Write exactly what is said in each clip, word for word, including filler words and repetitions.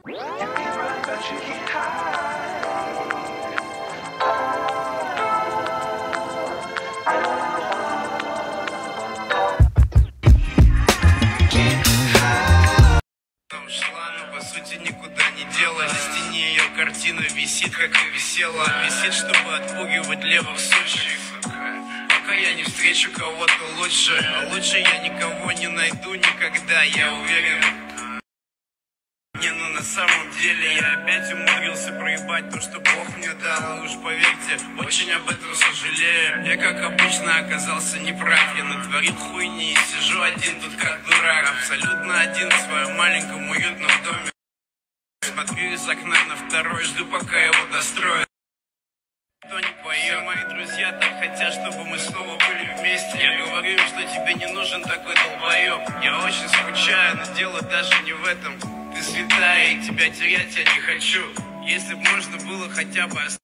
Никуда не делась. На стене ее картина висит, как и висела. Висит, чтобы отпугивать левых сучьев. Пока я не встречу кого-то лучше, а лучше я никого не найду никогда, я уверен. Не, ну на самом деле я опять умудрился проебать то, что Бог мне дал. И уж поверьте, очень об этом сожалею. Я, как обычно, оказался неправ. Я натворил хуйни и сижу один тут как дурак. Абсолютно один в своем маленьком уютном доме. Смотрю из окна на второй, жду, пока его достроят. Кто не поет, мои друзья так хотят, чтобы мы снова были вместе. Я говорю им, что тебе не нужен такой долбоеб. Я очень скучаю, но дело даже не в этом. Ты святая, и тебя терять я не хочу. Если бы можно было хотя бы оставить.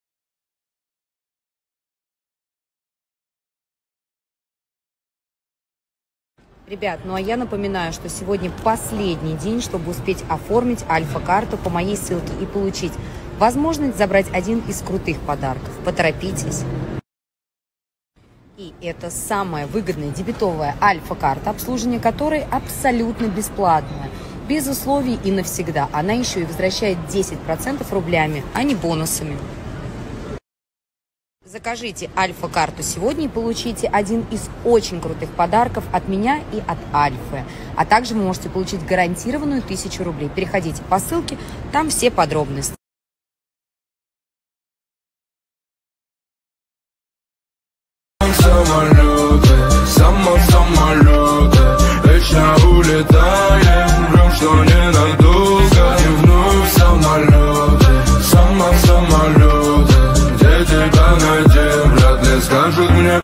Ребят, ну а я напоминаю, что сегодня последний день, чтобы успеть оформить альфа-карту по моей ссылке и получить возможность забрать один из крутых подарков. Поторопитесь. И это самая выгодная дебетовая альфа-карта, обслуживание которой абсолютно бесплатное, без условий и навсегда. Она еще и возвращает десять процентов рублями, а не бонусами. Закажите альфа-карту сегодня и получите один из очень крутых подарков от меня и от Альфы. А также вы можете получить гарантированную тысячу рублей. Переходите по ссылке, там все подробности. Самолеты, само самолеты, вечно улетаем, ждем, что ненадолго. И вновь самолеты, само самолеты, где тебя найдем, вряд ли скажут мне.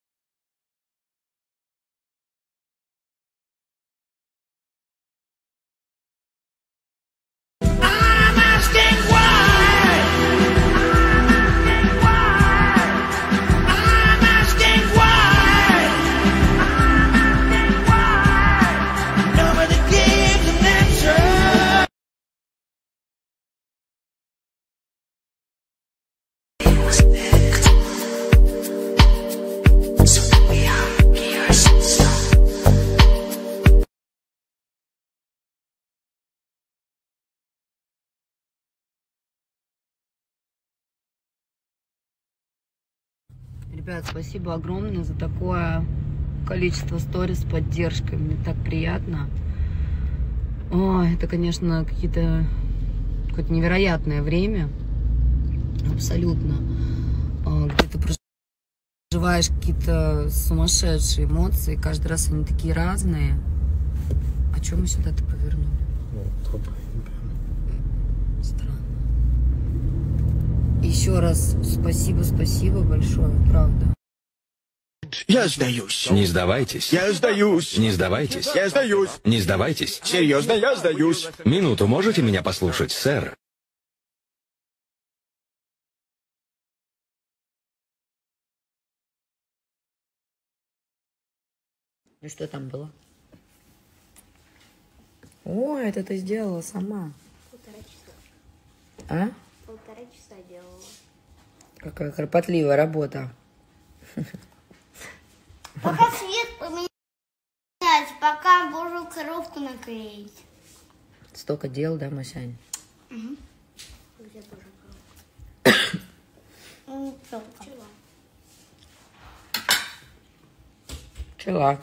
Ребят, спасибо огромное за такое количество сторис с поддержкой. Мне так приятно. О, это, конечно, какие-то какое-то невероятное время. Абсолютно. Где ты проживаешь какие-то сумасшедшие эмоции. Каждый раз они такие разные. А что мы сюда-то повернули? Странно. Еще раз спасибо, спасибо большое, правда. Я сдаюсь. Не сдавайтесь. Я сдаюсь. Не сдавайтесь. Я сдаюсь. Не сдавайтесь. Серьезно, я сдаюсь. Минуту можете меня послушать, сэр? Ну что там было? О, это ты сделала сама. Полтора часа. А? Полтора часа делала. Какая кропотливая работа. Пока свет поменять, пока буду коробку наклеить. Столько дел, да, Масянь? Угу. Где тоже коробка? Пчела.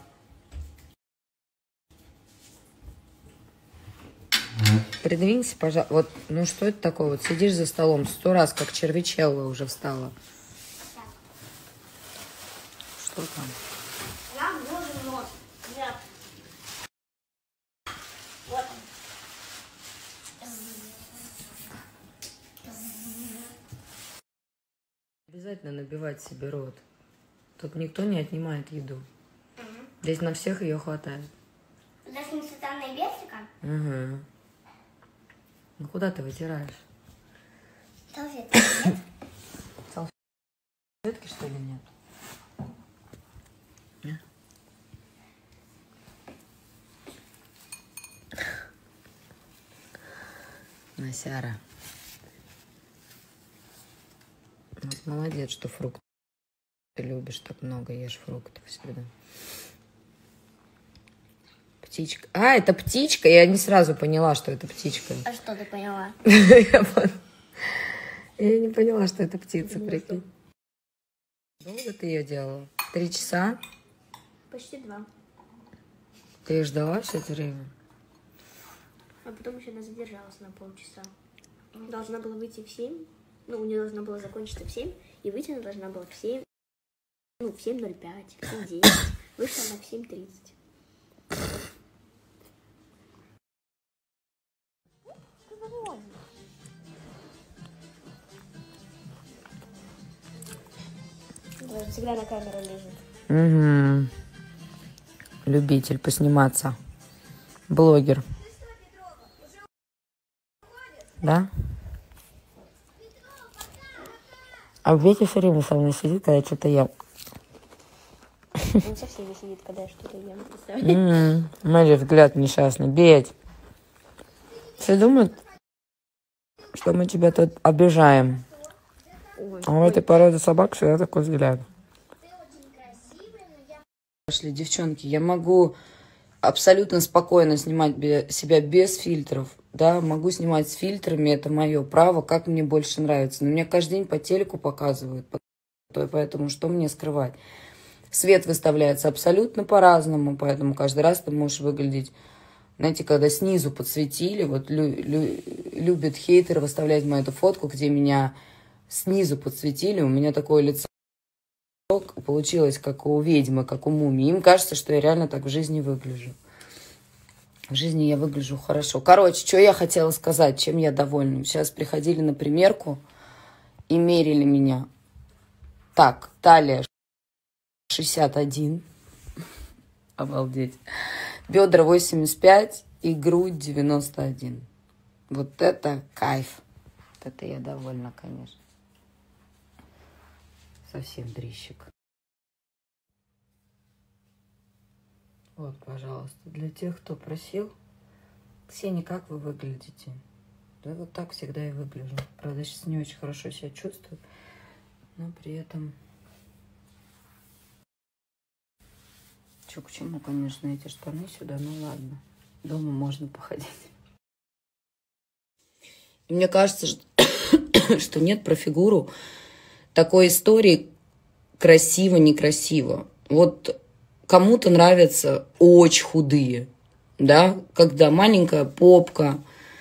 Придвинься, пожалуйста. Вот, ну что это такое? Вот сидишь за столом сто раз, как червячелла уже встала. Так. Что там? Нам нужен нос. Нет. Вот он. Обязательно набивать себе рот. Тут никто не отнимает еду. Угу. Здесь на всех ее хватает. Здесь не сатана и весика? Угу. Ну куда ты вытираешь? Салфетки нет? Салфетки, что ли, нет? Нет? Насяра. Вот молодец, что фрукты ты любишь, так много ешь фруктов всегда. Птичка. А, это птичка? Я не сразу поняла, что это птичка. А что ты поняла? Я не поняла, что это птица, прикинь. Долго ты ее делала? Три часа? Почти два. Ты ее ждала все это время? А потом еще она задержалась на полчаса. Должна была выйти в семь. Ну, у нее должно было закончиться в семь. И выйти она должна была в семь. Ну, в семь ноль пять, в семь десять. Вышла она в семь тридцать. Всегда на камеру лежит. Угу. Любитель посниматься. Блогер. Да? А Ветя все время со мной сидит, когда я что-то ем. Он со всеми сидит, когда я что-то ем. Смотри, взгляд несчастный. Беть. Все думают, что мы тебя тут обижаем. Ой, А у этой породы собак всегда такой взгляд. Пошли, девчонки, я могу абсолютно спокойно снимать себя без фильтров. Да, могу снимать с фильтрами, это мое право, как мне больше нравится. Но меня каждый день по телеку показывают, поэтому что мне скрывать? Свет выставляется абсолютно по-разному, поэтому каждый раз ты можешь выглядеть... Знаете, когда снизу подсветили, вот лю, лю, любят хейтеры выставлять мою эту фотку, где меня снизу подсветили, у меня такое лицо получилось, как у ведьмы, как у мумии. Им кажется, что я реально так в жизни выгляжу. В жизни я выгляжу хорошо. Короче, что я хотела сказать, чем я довольна. Сейчас приходили на примерку и мерили меня. Так, талия шестьдесят один. Обалдеть. Бедра восемьдесят пять и грудь девяносто один. Вот это кайф. Вот это я довольна, конечно. Совсем дрищик. Вот, пожалуйста, для тех, кто просил. Ксения, как вы выглядите? Да, вот так всегда и выгляжу. Правда, сейчас не очень хорошо себя чувствую, но при этом... Чё, к чему, конечно, эти штаны сюда? Ну ладно, дома можно походить. И мне кажется, что, что нет про фигуру такой истории красиво-некрасиво. Вот кому-то нравятся очень худые, да, когда маленькая попка,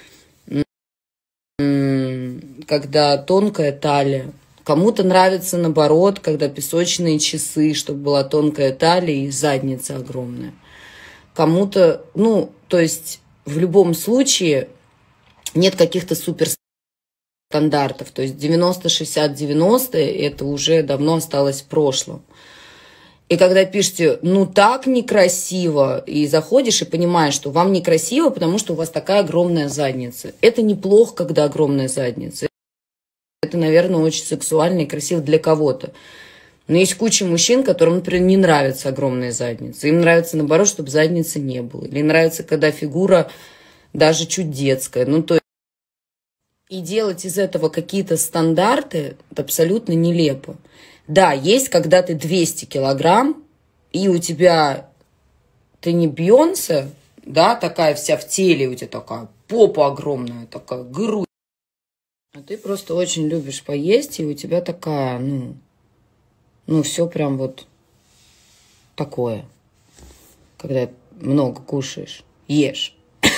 когда тонкая талия. Кому-то нравится, наоборот, когда песочные часы, чтобы была тонкая талия и задница огромная. Кому-то, ну, то есть в любом случае нет каких-то суперстандартов. То есть девяносто шестьдесят девяносто это уже давно осталось в прошлом. И когда пишете, ну так некрасиво, и заходишь и понимаешь, что вам некрасиво, потому что у вас такая огромная задница. Это неплохо, когда огромная задница. Это, наверное, очень сексуально и красиво для кого-то. Но есть куча мужчин, которым, например, не нравятся огромные задницы. Им нравится, наоборот, чтобы задницы не было. Или нравится, когда фигура даже чуть детская. Ну, то есть... И делать из этого какие-то стандарты, это абсолютно нелепо. Да, есть, когда ты двести килограмм, и у тебя... Ты не Бейонсе, да, такая вся в теле, у тебя такая попа огромная, такая грудь. А ты просто очень любишь поесть, и у тебя такая, ну, ну, все прям вот такое, когда много кушаешь, ешь.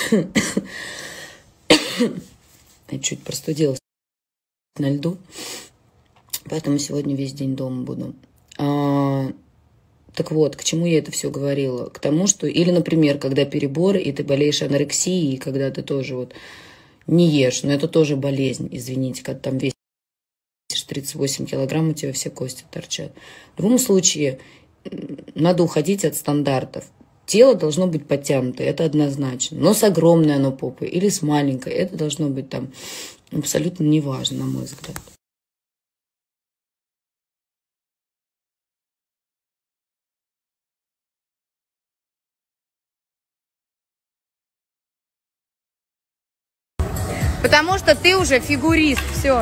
Я чуть простудилась на льду, поэтому сегодня весь день дома буду. А, так вот, к чему я это все говорила? К тому, что, или, например, когда перебор, и ты болеешь анорексией, и когда ты тоже вот не ешь, но это тоже болезнь, извините, когда там весишь тридцать восемь килограмм, у тебя все кости торчат. В любом случае, надо уходить от стандартов. Тело должно быть подтянутое, это однозначно. Но с огромной оно попой или с маленькой, это должно быть там абсолютно неважно, на мой взгляд. Потому что ты уже фигурист, все.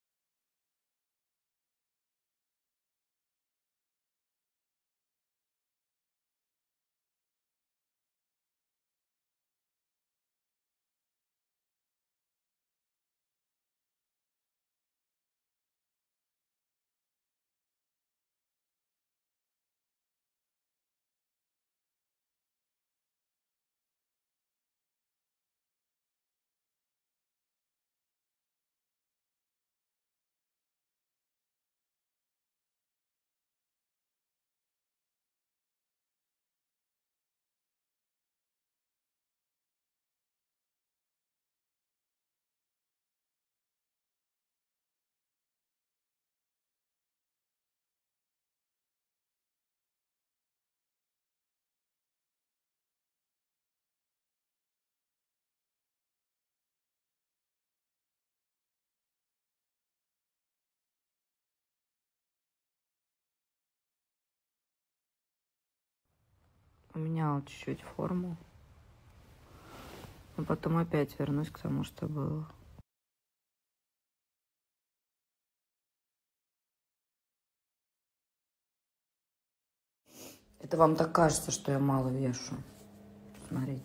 Поменяла чуть-чуть форму. Но потом опять вернусь к тому, что было. Это вам так кажется, что я мало вешу. Смотрите.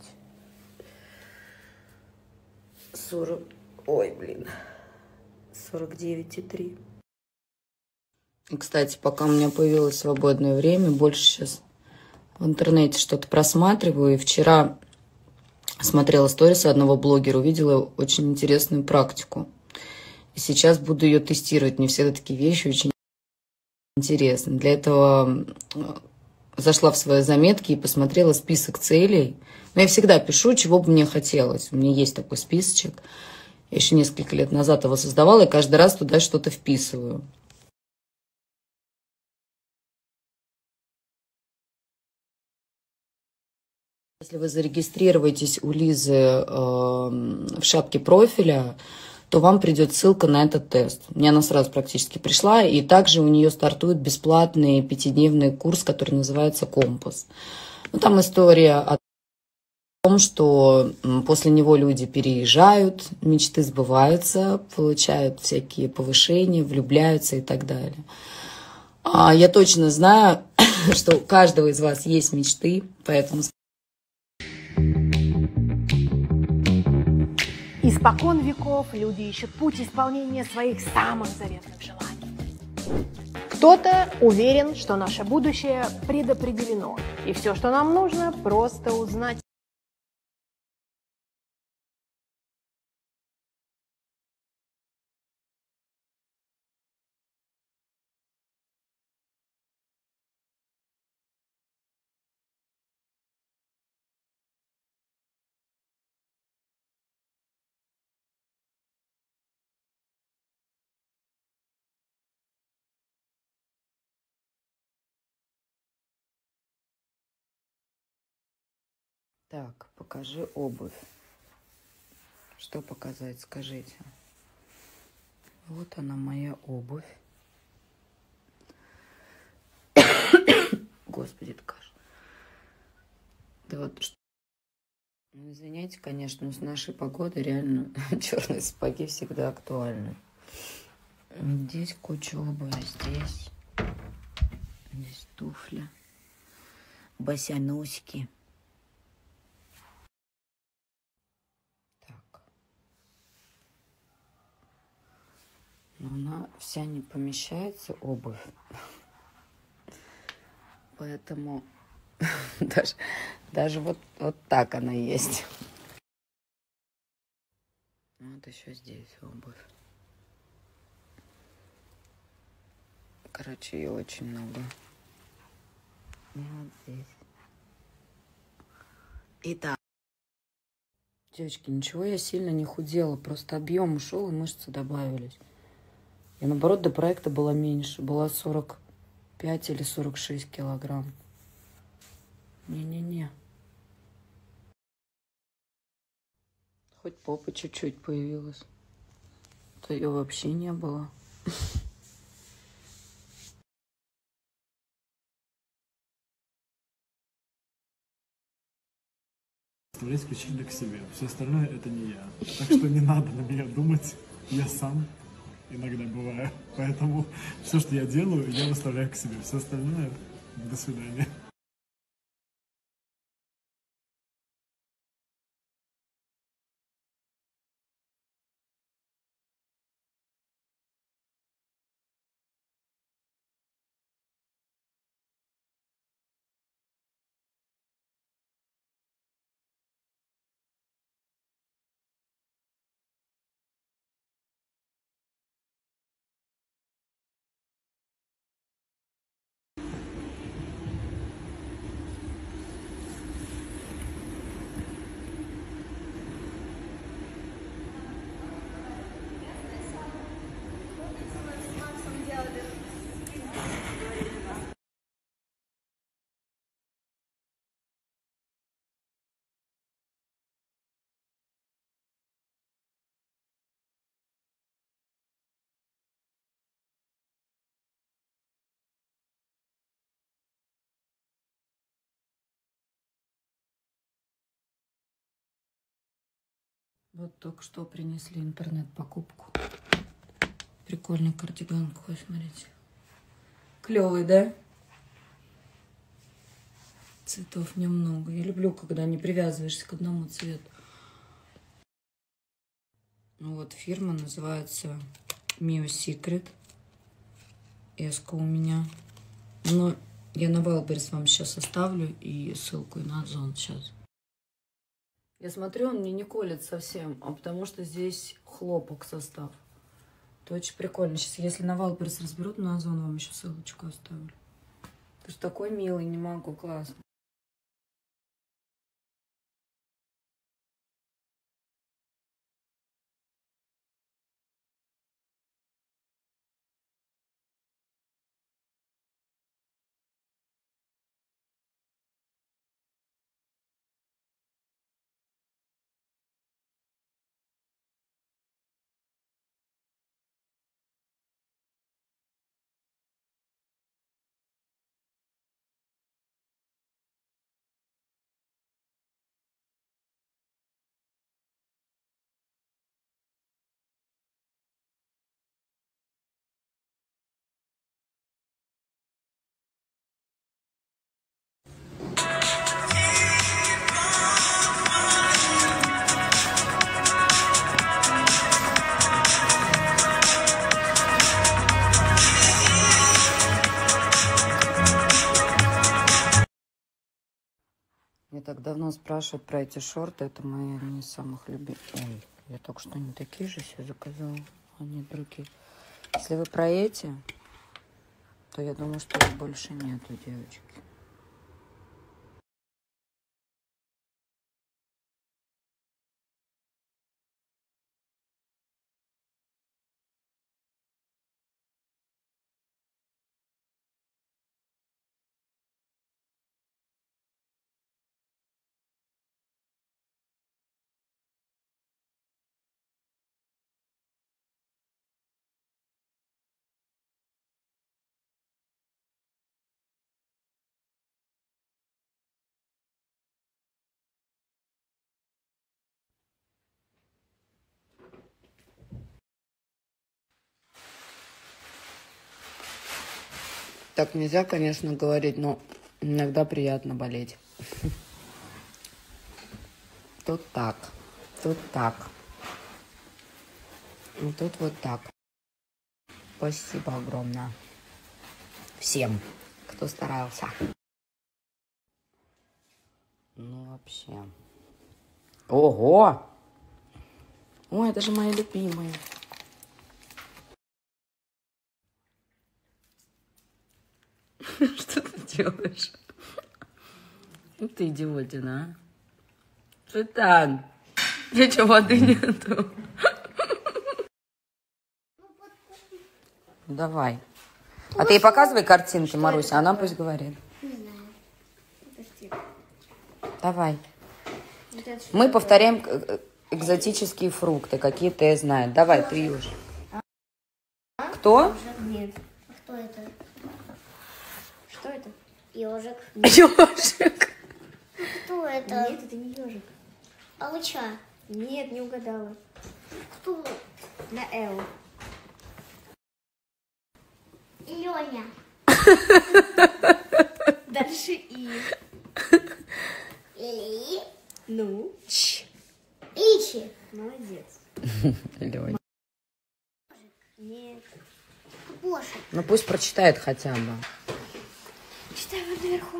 сорок... Ой, блин. сорок девять и три. И, кстати, пока у меня появилось свободное время, больше сейчас в интернете что-то просматриваю. И вчера смотрела сторисы одного блогера, увидела очень интересную практику. И сейчас буду ее тестировать. Мне всегда такие вещи очень интересны. Для этого зашла в свои заметки и посмотрела список целей. Но я всегда пишу, чего бы мне хотелось. У меня есть такой списочек. Я еще несколько лет назад его создавала, и каждый раз туда что-то вписываю. Если вы зарегистрируетесь у Лизы э, в шапке профиля, то вам придет ссылка на этот тест. Мне она сразу практически пришла, и также у нее стартует бесплатный пятидневный курс, который называется «Компас». Ну, там история о том, что после него люди переезжают, мечты сбываются, получают всякие повышения, влюбляются и так далее. А я точно знаю, что у каждого из вас есть мечты, поэтому... Испокон веков люди ищут путь исполнения своих самых заветных желаний. Кто-то уверен, что наше будущее предопределено, и все, что нам нужно, просто узнать. Так, покажи обувь. Что показать, скажите. Вот она, моя обувь. Господи, это кашель. Да вот что. Ну, извиняйте, конечно, но с нашей погодой реально черные сапоги всегда актуальны. Здесь куча обуви, здесь. Здесь туфли. Босоносики. Но она вся не помещается, обувь. Поэтому даже, даже вот, вот так она есть. Вот еще здесь обувь. Короче, ее очень много. И вот здесь. Итак. Девочки, ничего я сильно не худела. Просто объем ушел, и мышцы добавились. И наоборот, до проекта было меньше. Была сорок пять или сорок шесть килограмм. Не-не-не. Хоть попа чуть-чуть появилась. То ее вообще не было. представлять исключительно к себе. Все остальное это не я. Так что не надо на меня думать. Я сам иногда бываю. Поэтому все, что я делаю, я выставляю к себе. Все остальное до свидания. Вот только что принесли интернет-покупку. Прикольный кардиган какой, смотрите. Клевый, да? Цветов немного. Я люблю, когда не привязываешься к одному цвету. Ну вот, фирма называется Mio Secret. Эска у меня. Но я на Wildberries вам сейчас оставлю и ссылку и на Озон сейчас. Я смотрю, он мне не колет совсем, а потому что здесь хлопок состав. Это очень прикольно. Сейчас, если на Wildberries разберут, на Озон вам еще ссылочку оставлю. Ты же такой милый, не могу, классно. Мне так давно спрашивают про эти шорты. Это мои одни из самых любимых. Ой, я только что не такие же себе заказала, а не другие. Если вы про эти, то я думаю, что их больше нету, девочки. Так нельзя, конечно, говорить, но иногда приятно болеть. Тут так, тут так. И тут вот так. Спасибо огромное всем, кто старался. Ну, вообще. Ого! Ой, это же мои любимые. Что ты делаешь? Ну ты идиотина, а? Шитан, у тебя что, воды нету? Давай. А ты ей показывай картинки, Маруся, она пусть говорит. Не знаю. Подожди. Давай. Мы повторяем экзотические фрукты, какие ты знаешь. Давай, ты ешь. Кто? Нет. А кто это? Что это? Ежик. Ежик. Кто это? Нет, это не ежик. Алча. Нет, не угадала. Кто? На Л. Леня. Дальше И. Или. Ну? Ч. Ичи. Молодец. Лёнь. Нет. Боже. Ну пусть прочитает хотя бы. Читай вот наверху.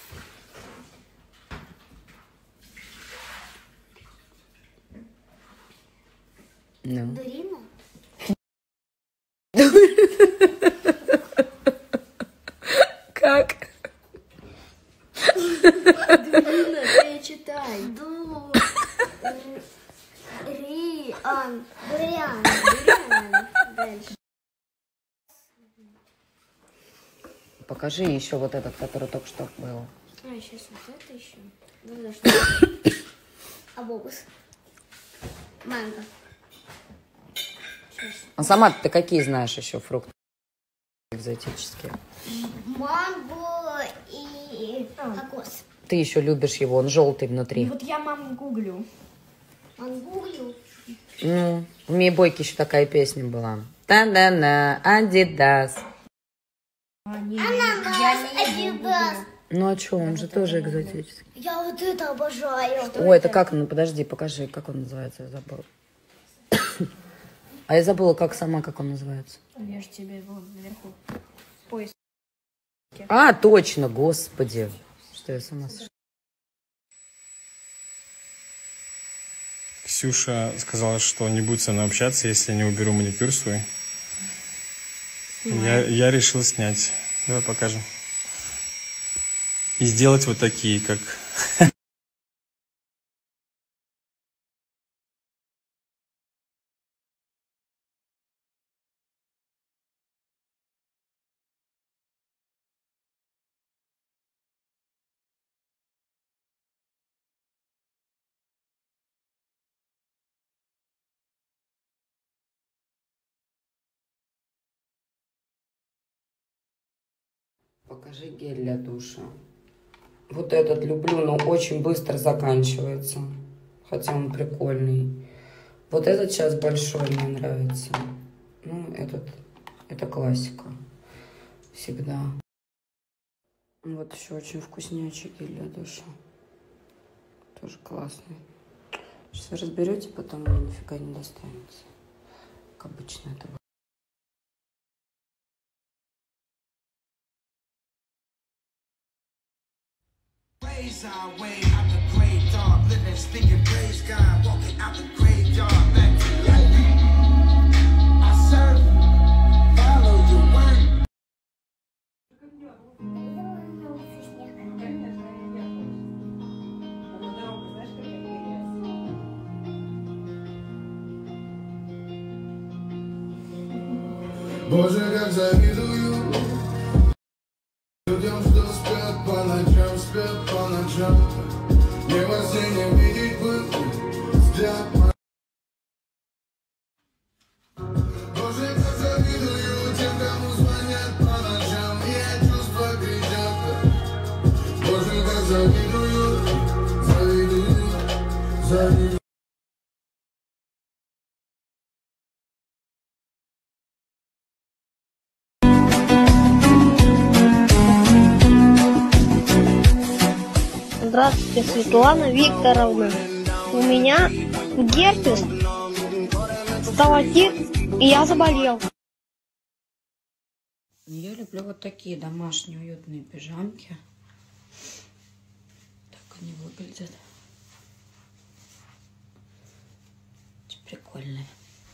Ну. Дурина. Как? Дурина, ты читай. Ду. Ри. Ан. Дуриан. Дуриан. Дальше. Покажи еще вот этот, который только что был. А, сейчас вот это еще. Ну да что? Абобус. Манго. А сама ты какие знаешь еще фрукты экзотические? Манго и кокос. Ты еще любишь его, он желтый внутри. Вот я маму гуглю. Мангулю. Ну, у Мии Бойки еще такая песня была. Та-да-на, Адидас. А, не, Ананас, я не Адидас. Ну а что, он же тоже экзотический. Я вот это обожаю. Ой, это как, ну подожди, покажи, как он называется, я забыла. А я забыла, как сама, как он называется. Я же тебе вон наверху. Поиск. А, точно, господи. Что я сама сошла. Ксюша сказала, что не будет со мной общаться, если я не уберу маникюр свой. Я, я решил снять. Давай покажем. И сделать вот такие, как... Покажи гель для душа. Вот этот люблю, но очень быстро заканчивается. Хотя он прикольный. Вот этот сейчас большой мне нравится. Ну, этот, это классика. Всегда. Вот еще очень вкуснячий гель для душа. Тоже классный. Сейчас вы разберете, потом мне нифига не достанется. Как обычно это. Our way out the great dark, living, speaking, praise God, walking out the graveyard, back to life. I serve, follow your word. Боже, как завидую людям, что спят по ночам, спят по ночам. Не во сне не видеть бы взгляд. Боже, как завидую тем, кому звонят по ночам, и чувства кричат. Боже, как завидую, завидую, завидую. Здравствуйте, Светлана Викторовна. У меня герпес, сталактит, и я заболел. Я люблю вот такие домашние уютные пижамки. Так они выглядят. Очень прикольные.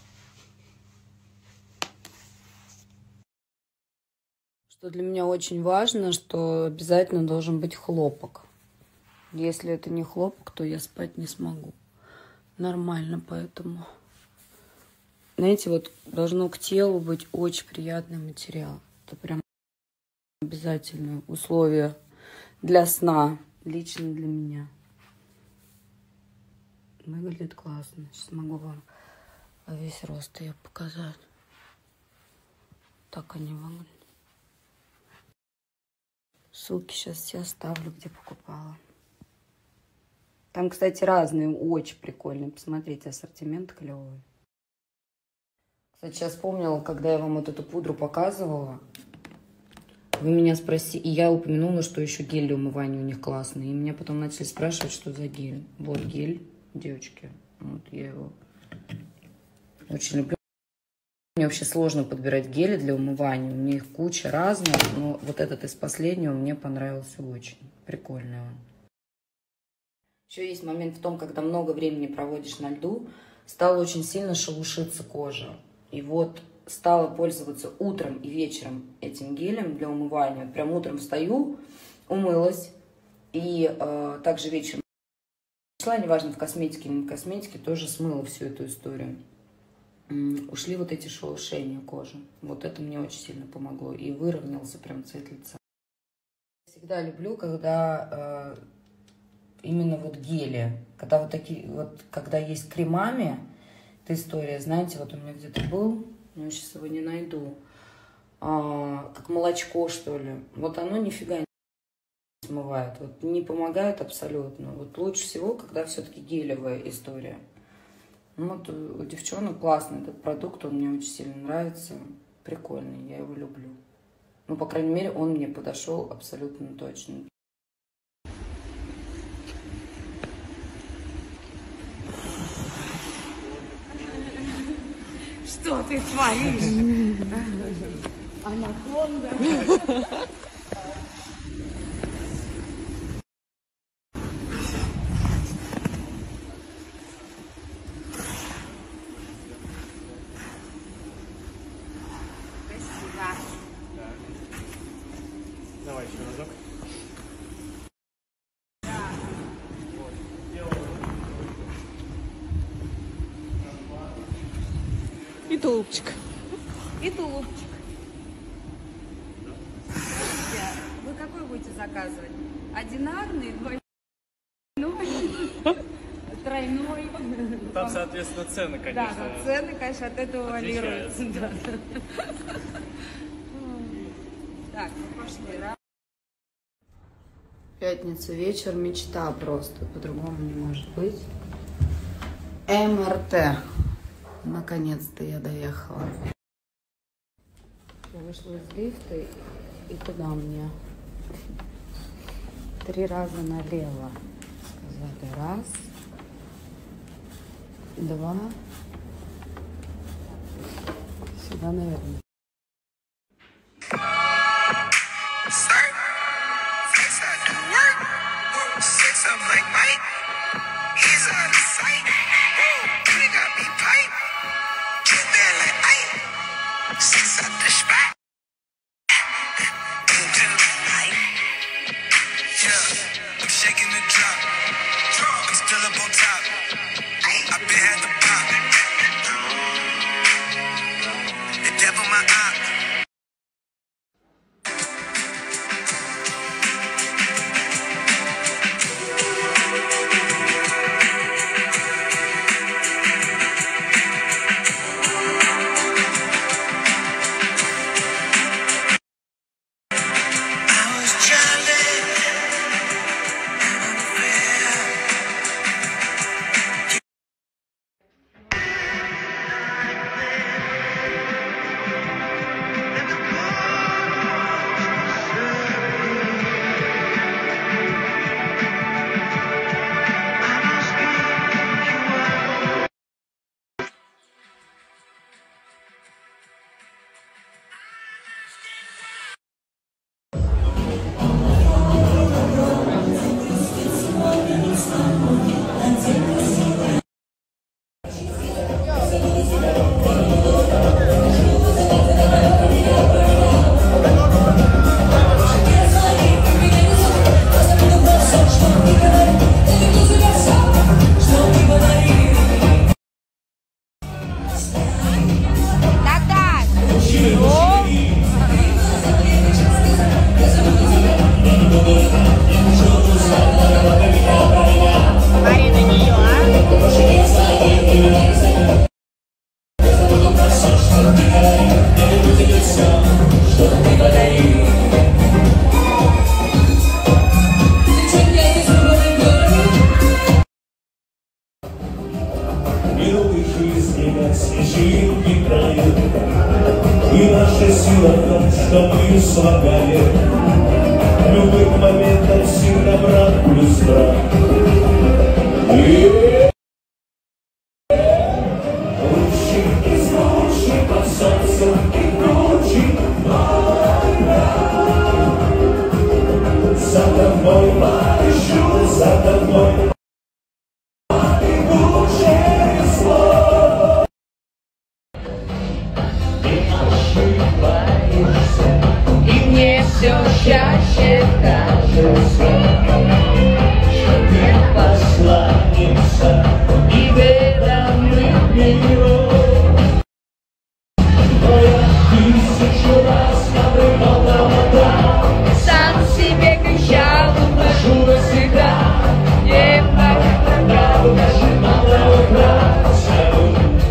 Что для меня очень важно, что обязательно должен быть хлопок. Если это не хлопок, то я спать не смогу. Нормально, поэтому... Знаете, вот должно к телу быть очень приятный материал. Это прям обязательное условие для сна, лично для меня. Выглядит классно. Сейчас могу вам весь рост ее показать. Так они выглядят. Ссылки сейчас все оставлю, где покупала. Там, кстати, разные, очень прикольные. Посмотрите, ассортимент клевый. Кстати, сейчас вспомнила, когда я вам вот эту пудру показывала, вы меня спросили, и я упомянула, что еще гель для умывания у них классный. И меня потом начали спрашивать, что за гель. Вот гель, девочки. Вот я его очень люблю. Мне вообще сложно подбирать гели для умывания. У меня их куча разных, но вот этот из последнего мне понравился очень. Прикольный он. Еще есть момент в том, когда много времени проводишь на льду, стала очень сильно шелушиться кожа. И вот стала пользоваться утром и вечером этим гелем для умывания. Прям утром встаю, умылась, и э, также вечером шла, неважно, в косметике, не в косметике, тоже смыла всю эту историю. М-м, ушли вот эти шелушения кожи. Вот это мне очень сильно помогло. И выровнялся прям цвет лица. Всегда люблю, когда э, именно вот гели, когда вот такие, вот, когда есть кремами, эта история, знаете, вот у меня где-то был, я сейчас его не найду, а, как молочко, что ли. Вот оно нифига не смывает, вот не помогает абсолютно. Вот лучше всего, когда все-таки гелевая история. Ну вот у, у девчонок классный этот продукт, он мне очень сильно нравится, прикольный, я его люблю. Ну, по крайней мере, он мне подошел абсолютно точно. Что ты творишь? Анаконда. Давай еще разок. И тулупчик. И тулупчик. Вы какой будете заказывать? Одинарный, двойной, тройной? Там, соответственно, цены, конечно. Да, цены, конечно, от этого варьируются. Да. Так, мы пошли. Пятница, вечер, мечта просто. По-другому не может быть. эм эр тэ. Наконец-то я доехала. Я вышла из лифта, и куда мне? Три раза налево. Сказали. Раз. Два. Сюда, наверное. I was trying to live помогает. В любых моментах всегда брат плюс брат. И... лучший из лучших под солнцем и круче. За тобой полечу, за тобой. И мне все чаще кажется, что ты посланница, и в этом миру. Но я тысячу раз напрягал на вода, сам себе кричал, ухожу навсегда. Не помогал, нажимал на вибрацию.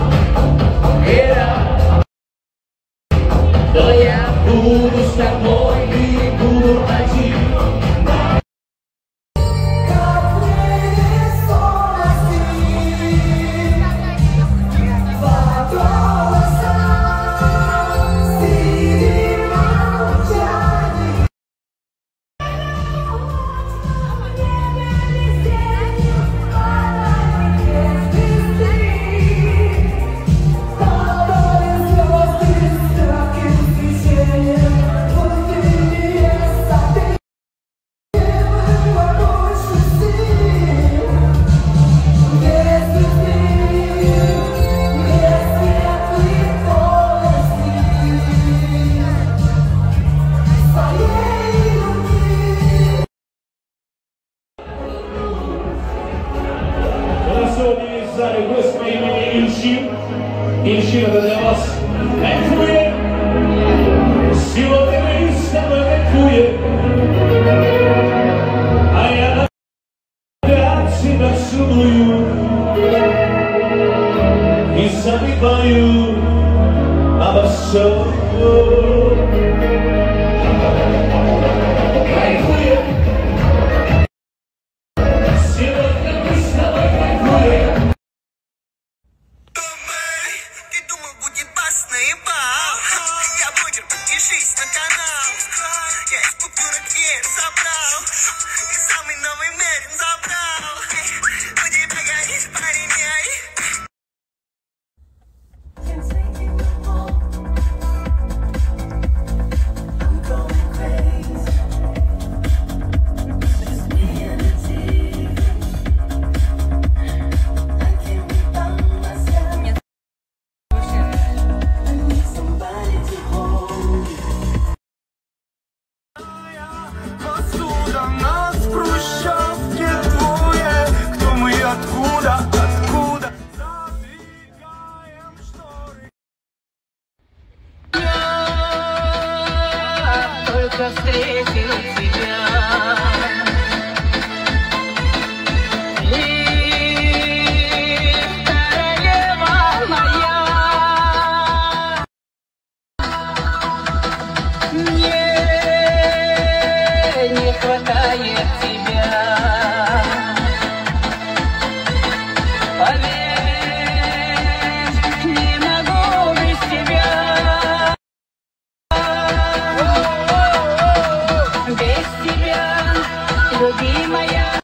Но я буду с тобой и буду один. В зале гость по имени Ильчин. Ильчин, это для вас. Кайфуем! Сегодня мы с тобой кайфуем. А я опять тебя целую и забываю обо всем. Кайфуем! Подпишись на канал. Я из купюрок веер забрал и самый новый мерин забрал. У тебя горит парень, встретил тебя. И королева моя, мне не хватает тебя. Поверь, не могу без тебя. Без тебя, любимая.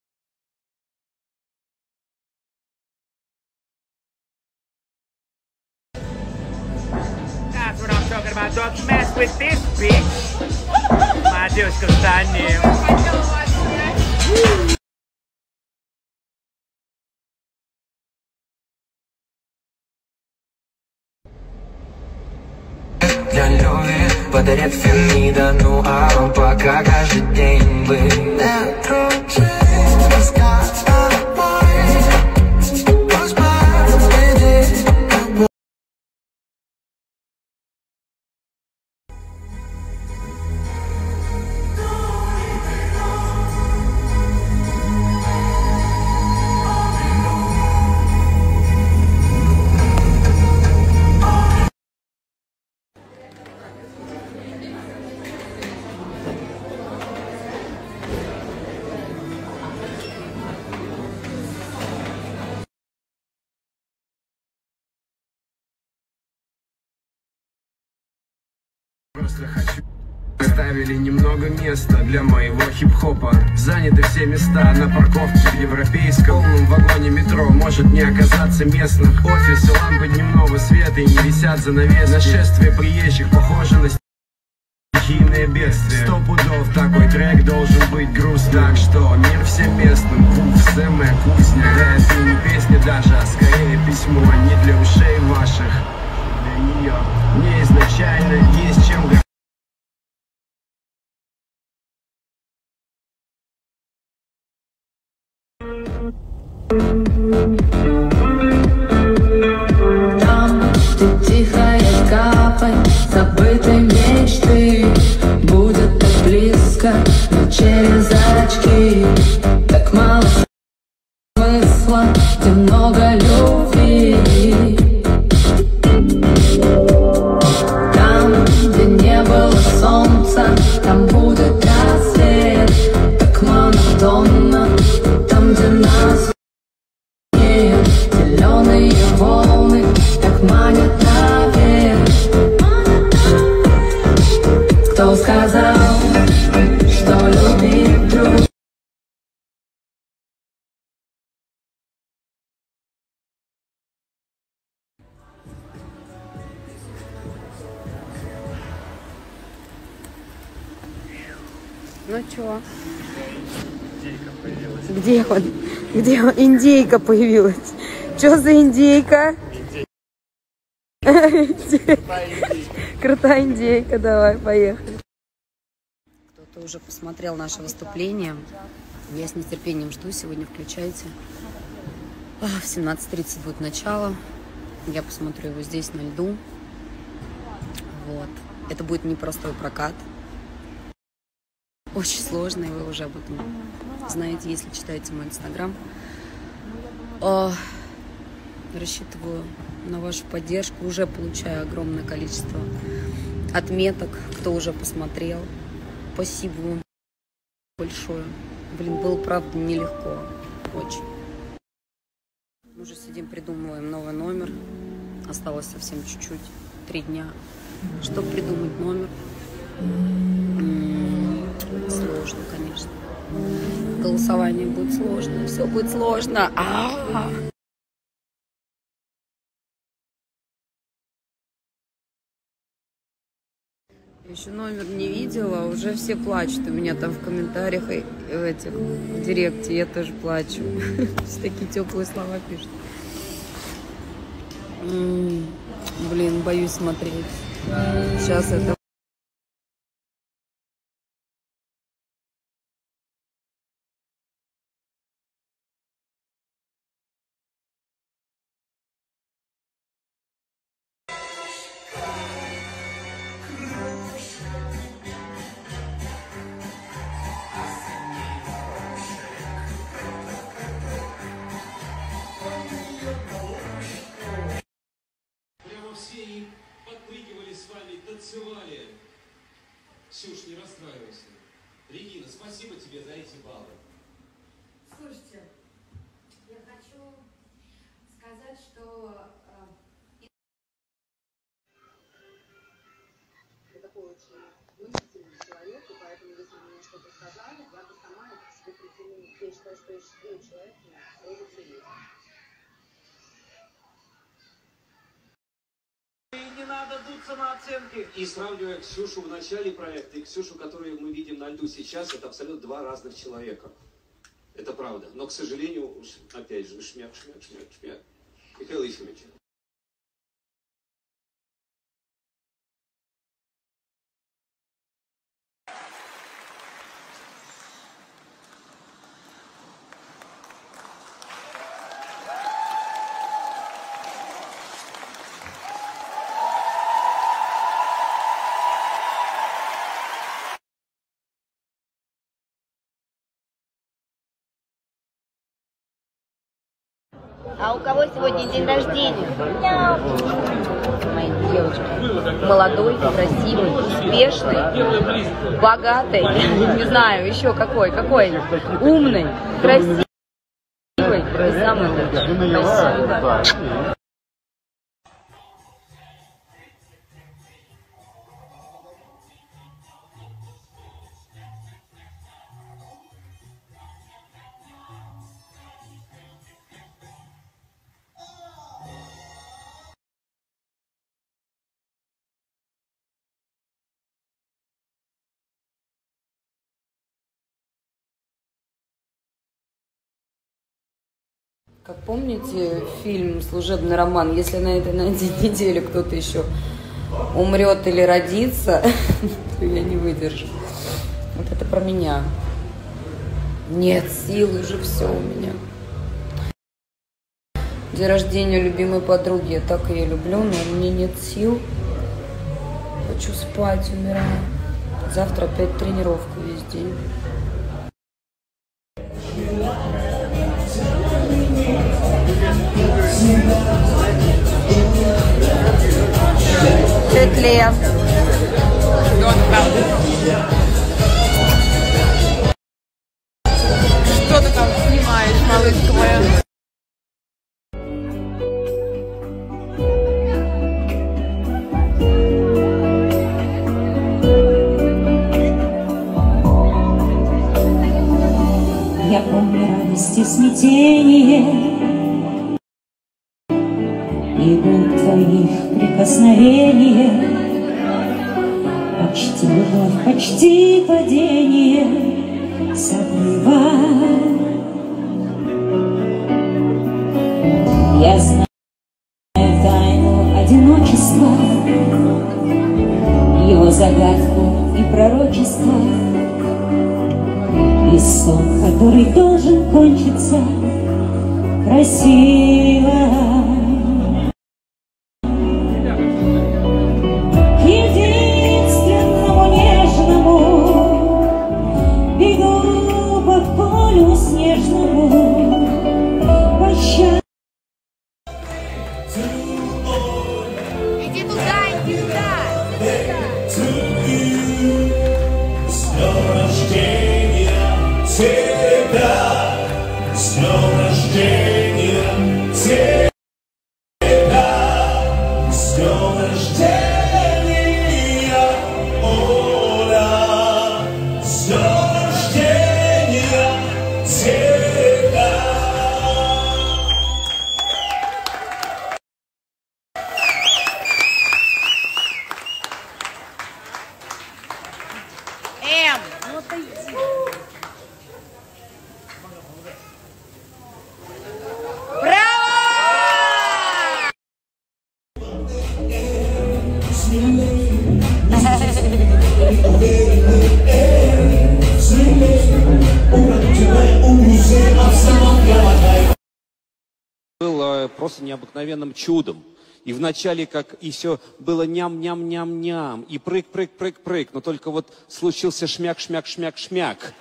That's what I'm talking about. Don't mess with this bitch. Моя девочка в штане. Для Лёви подарят Фемида, ну а он пока каждый день бы не дружит. Тоска с тобой, пусть победит тобой. Просто хочу Оставили немного места для моего хип-хопа. Заняты все места на парковке в европейском полном вагоне метро. Может не оказаться местных. Офисы, лампы дневного света и не висят занавески. Нашествие приезжих похоже на стихийное бедствие. Сто пудов такой трек должен быть груз. Так что мир всем местным, Вуф, Сэм, кузня. Да это и не песня даже, а скорее письмо. Не для ушей ваших, для нее. Мне изначально есть чем говорить. Там, где тихая гавань забытой мечты, будет так близко, но через очки. Так мало смысла, где много любви. Там, где не было солнца, там будет рассвет. Так монотонно, там, где нас зеленые волны так манят наверх. Кто сказал, что любит друг? Ну чё? Где он? Где он? Индейка появилась. Чё за индейка? Крутая индейка, давай, поехали. Кто-то уже посмотрел наше выступление. Я с нетерпением жду. Сегодня включайте. В семнадцать тридцать будет начало. Я посмотрю его здесь на льду. Вот. Это будет непростой прокат. Очень сложно, и вы уже об этом знаете, если читаете мой инстаграм. Рассчитываю на вашу поддержку. Уже получаю огромное количество отметок, кто уже посмотрел. Спасибо вам большое. Блин, было правда нелегко. Очень. Мы уже сидим, придумываем новый номер. Осталось совсем чуть-чуть. Три дня. Чтобы придумать номер. Сложно, конечно. Голосование будет сложно. Все будет сложно. А-а-а. Еще номер не видела, уже все плачут. У меня там в комментариях и в этих в директе я тоже плачу. Все такие теплые слова пишут. Блин, боюсь смотреть. Сейчас это. Танцевали. Ксюш, не расстраивайся. Регина, спасибо тебе за эти баллы. Слушайте, я хочу сказать, что я такой очень мыслительный человек, и поэтому, если бы мне что-то сказали, я бы сама это к себе притянула. Я считаю, что я счастливый человек, но сразу все есть. Не надо дуться на оценки. И сравнивая Ксюшу в начале проекта и Ксюшу, которую мы видим на льду сейчас, это абсолютно два разных человека. Это правда. Но, к сожалению, опять же, шмяк, шмяк, шмяк, шмяк. Михаил Ефимович. А у кого сегодня день рождения? Мои девочки. Молодой, красивый, успешный, богатый, не знаю, еще какой, какой, умный, красивый и самый лучший. Спасибо. Как помните фильм «Служебный роман»? Если на этой на этой неделе кто-то еще умрет или родится, то я не выдержу. Вот это про меня. Нет сил, уже все у меня. День рождения любимой подруги. Я так ее люблю, но у меня нет сил. Хочу спать, умираю. Завтра опять тренировка весь день. Светлее. Что ты там снимаешь, малышка моя? Я помню радость и смятение, и боль твоих прикосновения, почти любовь, почти падение с обрыва. Я знаю тайну одиночества, его загадку и пророчество, и сон, который должен кончиться красиво. К единственному нежному бегу по полю снежному, прощай. Иди туда, иди туда. Тебя, с днем рождения, тебя, с днем рождения, Оля, с днем рождения, тебя. Эм, ну ты иди. Было просто необыкновенным чудом. И вначале, как и все было ням-ням-ням-ням, и прыг-прыг-прыг-прыг, но только вот случился шмяк-шмяк-шмяк-шмяк.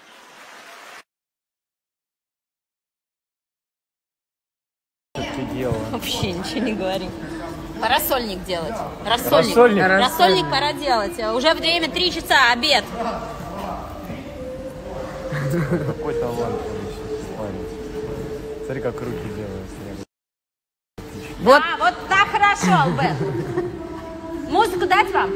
Что ты делала? Вообще ничего не говорим. Рассольник делать. Рассольник. Рассольник? Рассольник пора делать. Уже время три часа, обед. Какой талант парень. Смотри, как руки делают. Вот. А, вот так хорошо, Албет. Музыку дать вам?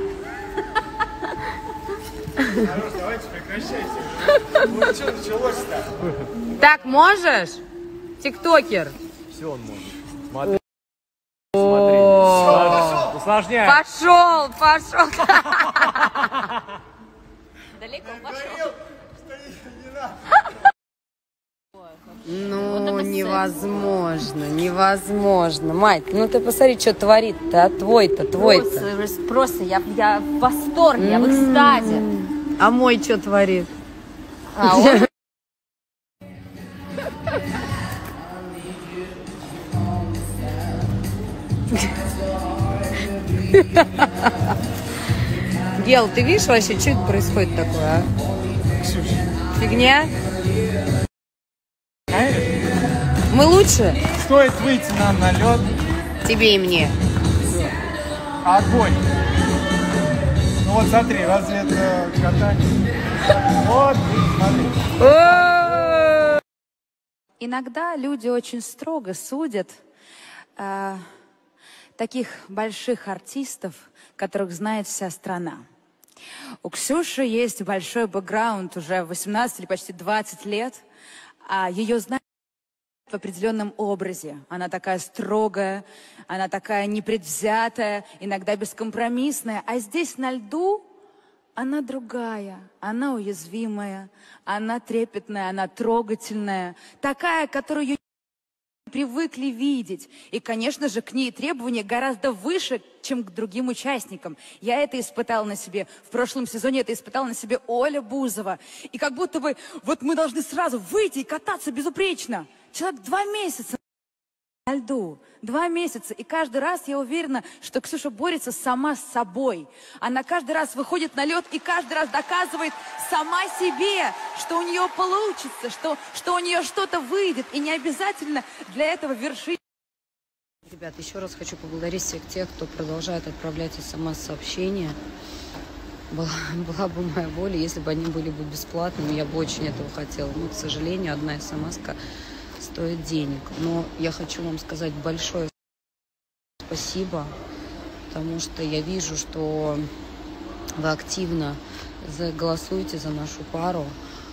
Хорош, давайте прекращайте. Ну что началось-то? Так можешь? Тиктокер. Все он может. Смотри. Смотри. Усложняй. Пошел, пошел. Далеко пошел. Ну, невозможно, невозможно. Мать, ну ты посмотри, что творит-то, а твой-то, твой-то. Просто, просто я, я в восторге, я в экстазе. А мой что творит? А он... Гел, ты видишь вообще, что это происходит такое, а? Фигня? Мы лучше? Стоит выйти нам на лед. Тебе и мне. Огонь. Ну вот смотри, разве это катание? Вот, смотри. Иногда люди очень строго судят э, таких больших артистов, которых знает вся страна. У Ксюши есть большой бэкграунд уже восемнадцать или почти двадцать лет, а ее знают в определенном образе. Она такая строгая, она такая непредвзятая, иногда бескомпромиссная. А здесь на льду она другая, она уязвимая, она трепетная, она трогательная. Такая, которую привыкли видеть. И, конечно же, к ней требования гораздо выше, чем к другим участникам. Я это испытала на себе. В прошлом сезоне это испытала на себе Оля Бузова. И как будто бы вот мы должны сразу выйти и кататься безупречно. Человек два месяца на льду. Два месяца. И каждый раз я уверена, что Ксюша борется сама с собой. Она каждый раз выходит на лед и каждый раз доказывает сама себе, что у нее получится, что, что у нее что-то выйдет. И не обязательно для этого вершить. Ребят, еще раз хочу поблагодарить всех тех, кто продолжает отправлять смс-сообщения. Была, была бы моя воля, если бы они были бы бесплатными, я бы очень этого хотела. Но, к сожалению, одна смс-ка стоит денег. Но я хочу вам сказать большое спасибо, потому что я вижу, что вы активно голосуете за нашу пару.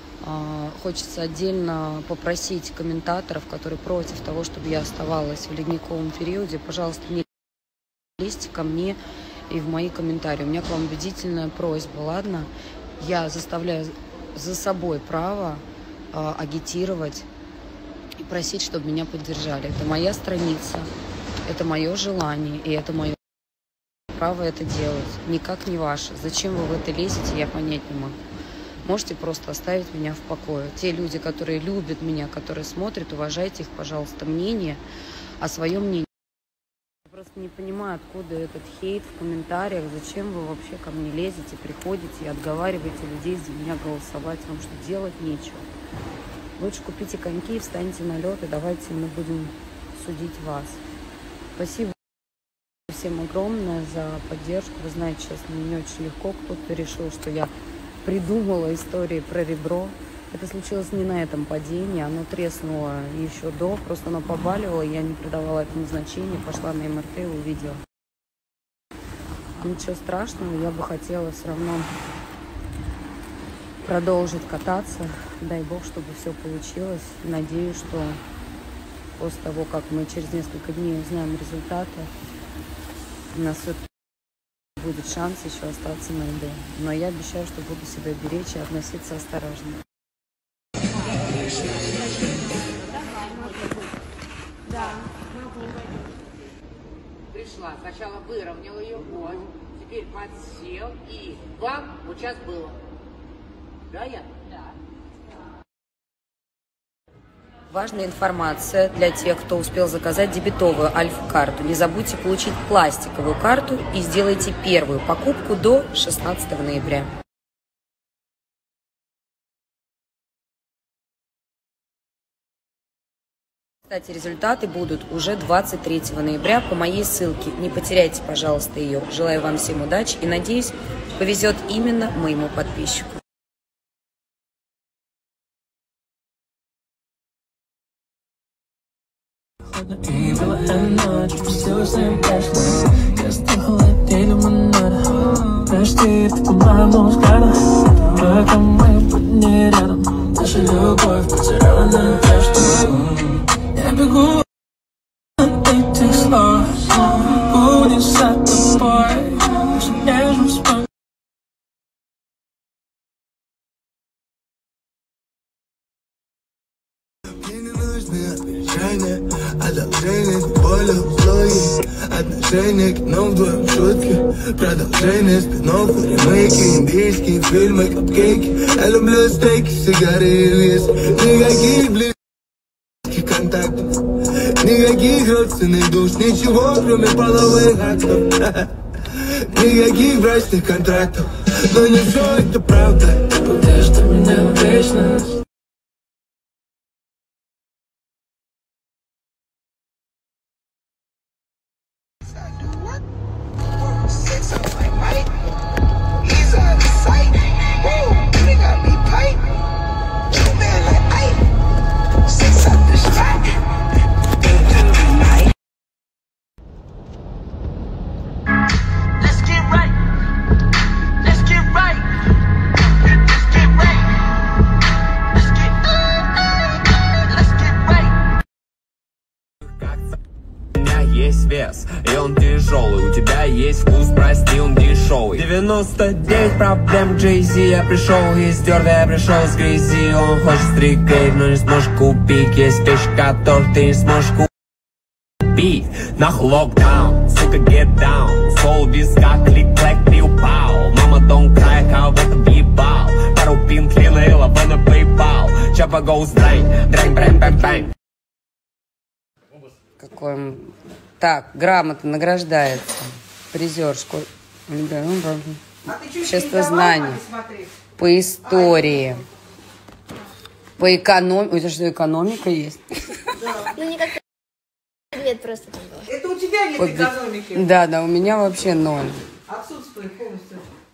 Хочется отдельно попросить комментаторов, которые против того, чтобы я оставалась в ледниковом периоде, пожалуйста, не лезьте ко мне и в мои комментарии. У меня к вам убедительная просьба, ладно? Я заставляю за собой право э, агитировать и просить, чтобы меня поддержали. Это моя страница, это мое желание, и это мое право это делать. Никак не ваше. Зачем вы в это лезете, я понять не могу. Можете просто оставить меня в покое. Те люди, которые любят меня, которые смотрят, уважайте их, пожалуйста, мнение, о своем мнении. Я просто не понимаю, откуда этот хейт в комментариях, зачем вы вообще ко мне лезете, приходите и отговариваете людей за меня голосовать, вам что, делать нечего. Лучше купите коньки, встаньте на лед и давайте мы будем судить вас. Спасибо всем огромное за поддержку. Вы знаете, сейчас мне не очень легко. Кто-то решил, что я придумала истории про ребро. Это случилось не на этом падении, оно треснуло еще до, просто оно побаливало, я не придавала этому значения, пошла на эм эр тэ и увидела. Ничего страшного, я бы хотела все равно продолжить кататься. Дай бог, чтобы все получилось. Надеюсь, что после того, как мы через несколько дней узнаем результаты, у нас все будет шанс еще остаться на льду. Но я обещаю, что буду себя беречь и относиться осторожно. Да. Пришла, сначала выровнял ее, вот, теперь подсел и бам, вот сейчас было. Да, я? Да. Важная информация для тех, кто успел заказать дебетовую альфа-карту. Не забудьте получить пластиковую карту и сделайте первую покупку до шестнадцатого ноября. Кстати, результаты будут уже двадцать третьего ноября по моей ссылке. Не потеряйте, пожалуйста, ее. Желаю вам всем удачи и, надеюсь, повезет именно моему подписчику. И было ночь, все всем прошло. Я стал отделом монада. Прости, ты по-моему взгляду. Пока мы не рядом. Наша любовь потеряла надежду. Я бегу от этих слов. Будешь за тобой. Все нежно вспомнить. Одолжение, более услуги. Отношения к нам вдвоем шутки. Продолжение спин-офф, ремейки. Индийские фильмы, капкейки. Я люблю стейки, сигары и виски. Никаких близких контактов. Никаких родственных душ. Ничего, кроме половых актов. Никаких брачных контрактов. Но не все это правда. Будешь ты меня в вечность. Есть вес, и он тяжелый. У тебя есть вкус, прости, он дешевый. девяносто девять проблем Джей-Зи. Я пришел из дерта, я пришел с грязи. Он хочет стрикейт, но не сможешь купить. Есть вещи, которые ты не сможешь купить. Нах локдаун, сука, get down. Сол виска, клик-клэк, пиу-пау. Мама, don't cry, кого-то въебал. Пару пин, клина, лава на PayPal. Чапа goes драйн, драйн, брайн, бэм, бэм. Какой он... Так, грамота награждается. Призер школы. Общество знаний. По истории. По экономике. Это что, экономика есть? Ну, не как предмет просто там был. Это у тебя нет По... экономики? Да, да, у меня вообще ноль. Отсутствует полностью.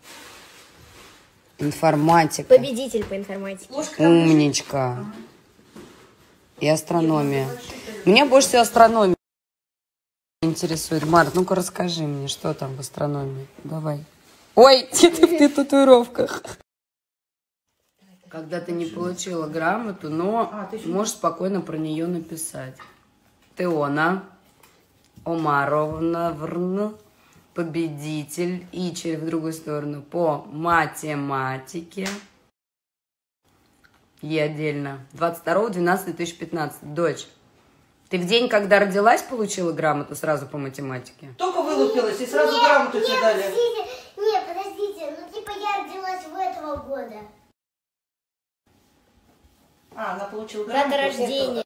Информатика. Победитель по информатике. Умничка. И астрономия. Меня больше всего астрономия интересует. Март, ну-ка расскажи мне, что там в астрономии. Давай. Ой, ты в татуировках. Когда ты не получила грамоту, но а, можешь спокойно про нее написать. Теона Омаровна Врн, победитель, и через в другую сторону по математике. И отдельно. двадцать второго двенадцатого две тысячи пятнадцатого. Дочь, ты в день, когда родилась, получила грамоту сразу по математике? Только вылупилась и сразу нет, грамоту тебе дали. Подождите, нет, подождите, ну типа я родилась в этого года. А, она получила грамоту. Дата рождения.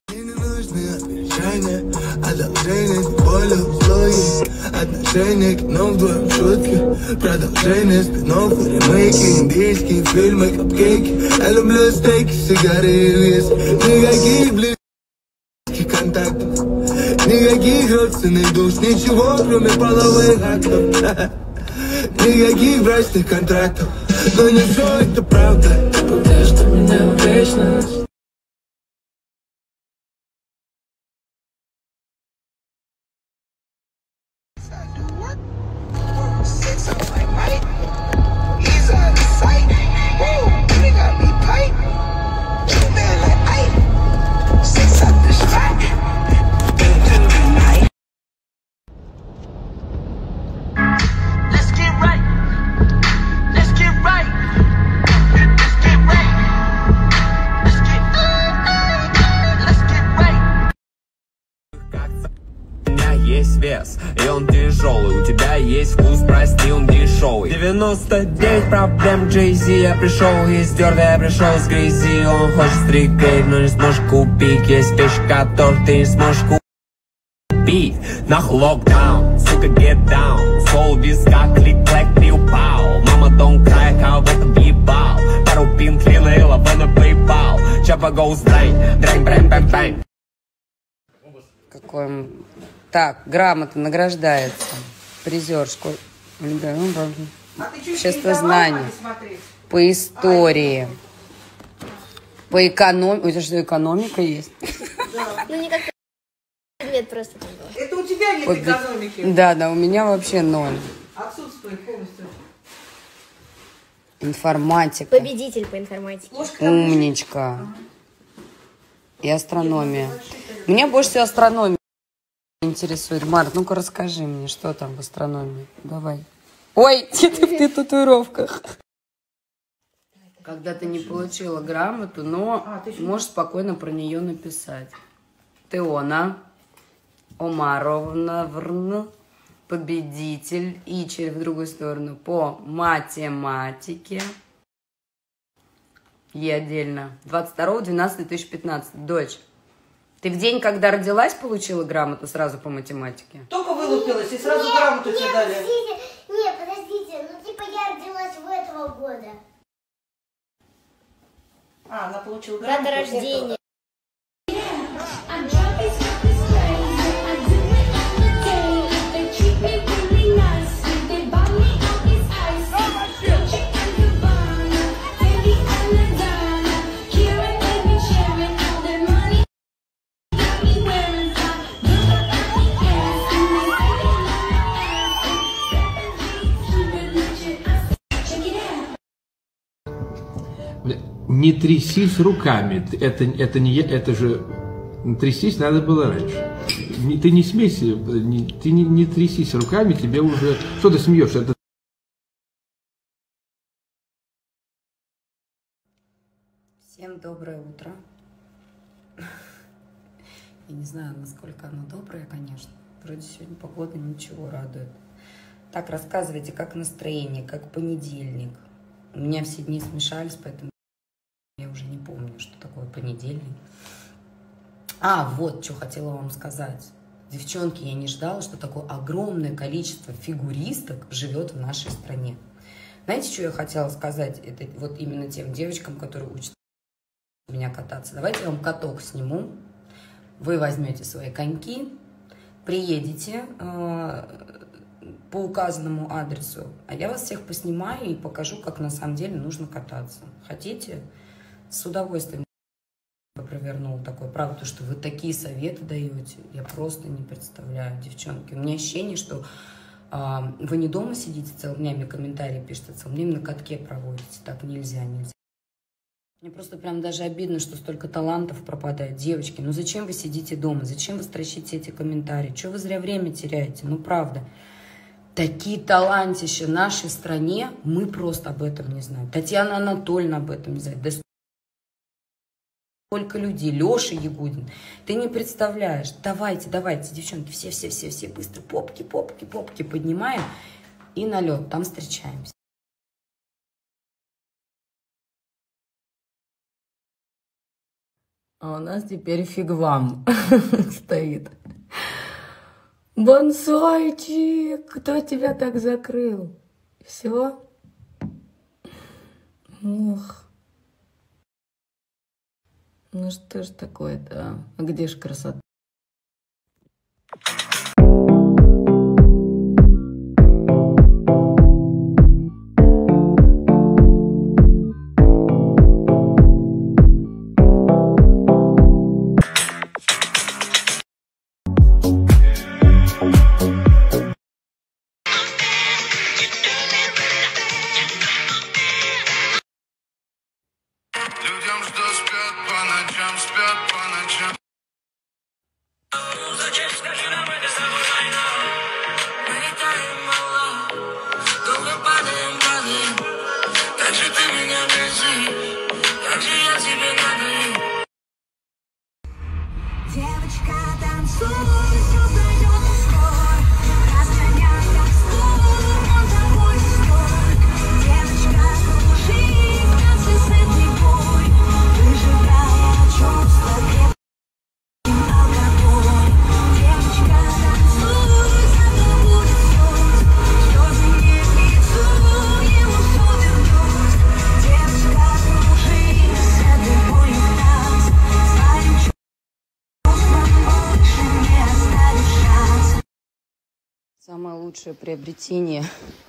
Одолжение, более услуги, отношение к нам вдвоем шутки, продолжение спин-офф, ремейки, индийские фильмы, капкейки. Я люблю стейки, сигары и виски. Никаких близких контактов, никаких родственных душ, ничего, кроме половых актов. Никаких брачных контрактов, но не все это правда. Ты что меня вечно. Есть вес, и он тяжелый. У тебя есть вкус, прости, он дешевый. девяносто девять проблем Джей-Зи. Я пришел из дерда, я пришел с грязи. Он хочет стрикейт, но не сможешь купить. Есть вещи, которые ты не сможешь купить. Нах локдаун, сука, get down. Сол виска, клик-клэк, пиу-пау. Мама, don't cry, кого-то въебал. Пару пин, клина, лава на PayPal. Чапа goes драйн, драйн, брайн, бэм, бэм. Какой он... Так, грамота награждается. Призер школы. Общество знаний. По истории. По экономике. Это что, экономика есть? Ну, не как предмет просто там был. Это у тебя нет Побед... экономики? Да, да, у меня вообще ноль. Отсутствует полностью. Информатика. Победитель по информатике. Умничка. И астрономия. Меня больше всего астрономия интересует. Март, ну-ка расскажи мне, что там в астрономии. Давай. Ой, ты в татуировках. Когда ты не получила грамоту, но а, можешь спокойно про нее написать. Теона Омаровна Врн, победитель, и через в другую сторону по математике. И отдельно. двадцать второго двенадцатого две тысячи пятнадцатого. Дочь, ты в день, когда родилась, получила грамоту сразу по математике? Только вылупилась и сразу нет, грамоту тебе дали. Подождите, нет, подождите, ну типа я родилась в этого года. А, она получила грамоту. Дата рождения. Не трясись руками, это, это, не, это же, трясись надо было раньше. Не, ты не смейся, не, ты не, не трясись руками, тебе уже, что ты смеешься? Это... Всем доброе утро. Я не знаю, насколько оно доброе, конечно. Вроде сегодня погода ничего радует. Так, рассказывайте, как настроение, как понедельник. У меня все дни смешались, поэтому я уже не помню, что такое понедельник. А, вот, что хотела вам сказать. Девчонки, я не ждала, что такое огромное количество фигуристок живет в нашей стране. Знаете, что я хотела сказать? Это вот именно тем девочкам, которые учат меня кататься. Давайте я вам каток сниму. Вы возьмете свои коньки, приедете э, по указанному адресу, а я вас всех поснимаю и покажу, как на самом деле нужно кататься. Хотите? С удовольствием провернул такое. Правда, что вы такие советы даете, я просто не представляю, девчонки. У меня ощущение, что э, вы не дома сидите целыми днями, комментарии пишете, целыми днями на катке проводите. Так нельзя, нельзя. Мне просто прям даже обидно, что столько талантов пропадает. Девочки, ну зачем вы сидите дома? Зачем вы строчите эти комментарии? Чего вы зря время теряете? Ну правда. Такие талантища в нашей стране, мы просто об этом не знаем. Татьяна Анатольевна об этом не знает. Да сколько людей. Леша Ягудин. Ты не представляешь. Давайте, давайте, девчонки, все-все-все-все быстро. Попки, попки, попки поднимаем и на лед. Там встречаемся. А у нас теперь фиг вам стоит. Бонсойчик, кто тебя так закрыл? Все? Ох. Ну что ж такое-то, а? А где ж красота? Людям, что спят по ночам, спят по ночам. Зачем, скажи нам, это с тобой война? Мы летаем мало, долго падаем, падаем. Как же ты меня бесишь, как же я тебе надо. Девочка, танцуй, все пройдет скоро. Разгоняй как стул, он тобой стой. Девочка, кружи, танцы с этой бой, выжигая чувства крепким алкоголь. Девочка, танцуй, завтра будет слез, слезы не к лицу, ему все вернет. Девочка, кружи с этой болью в нас, своим чувством больше не оставишь шанс. Самое лучшее приобретение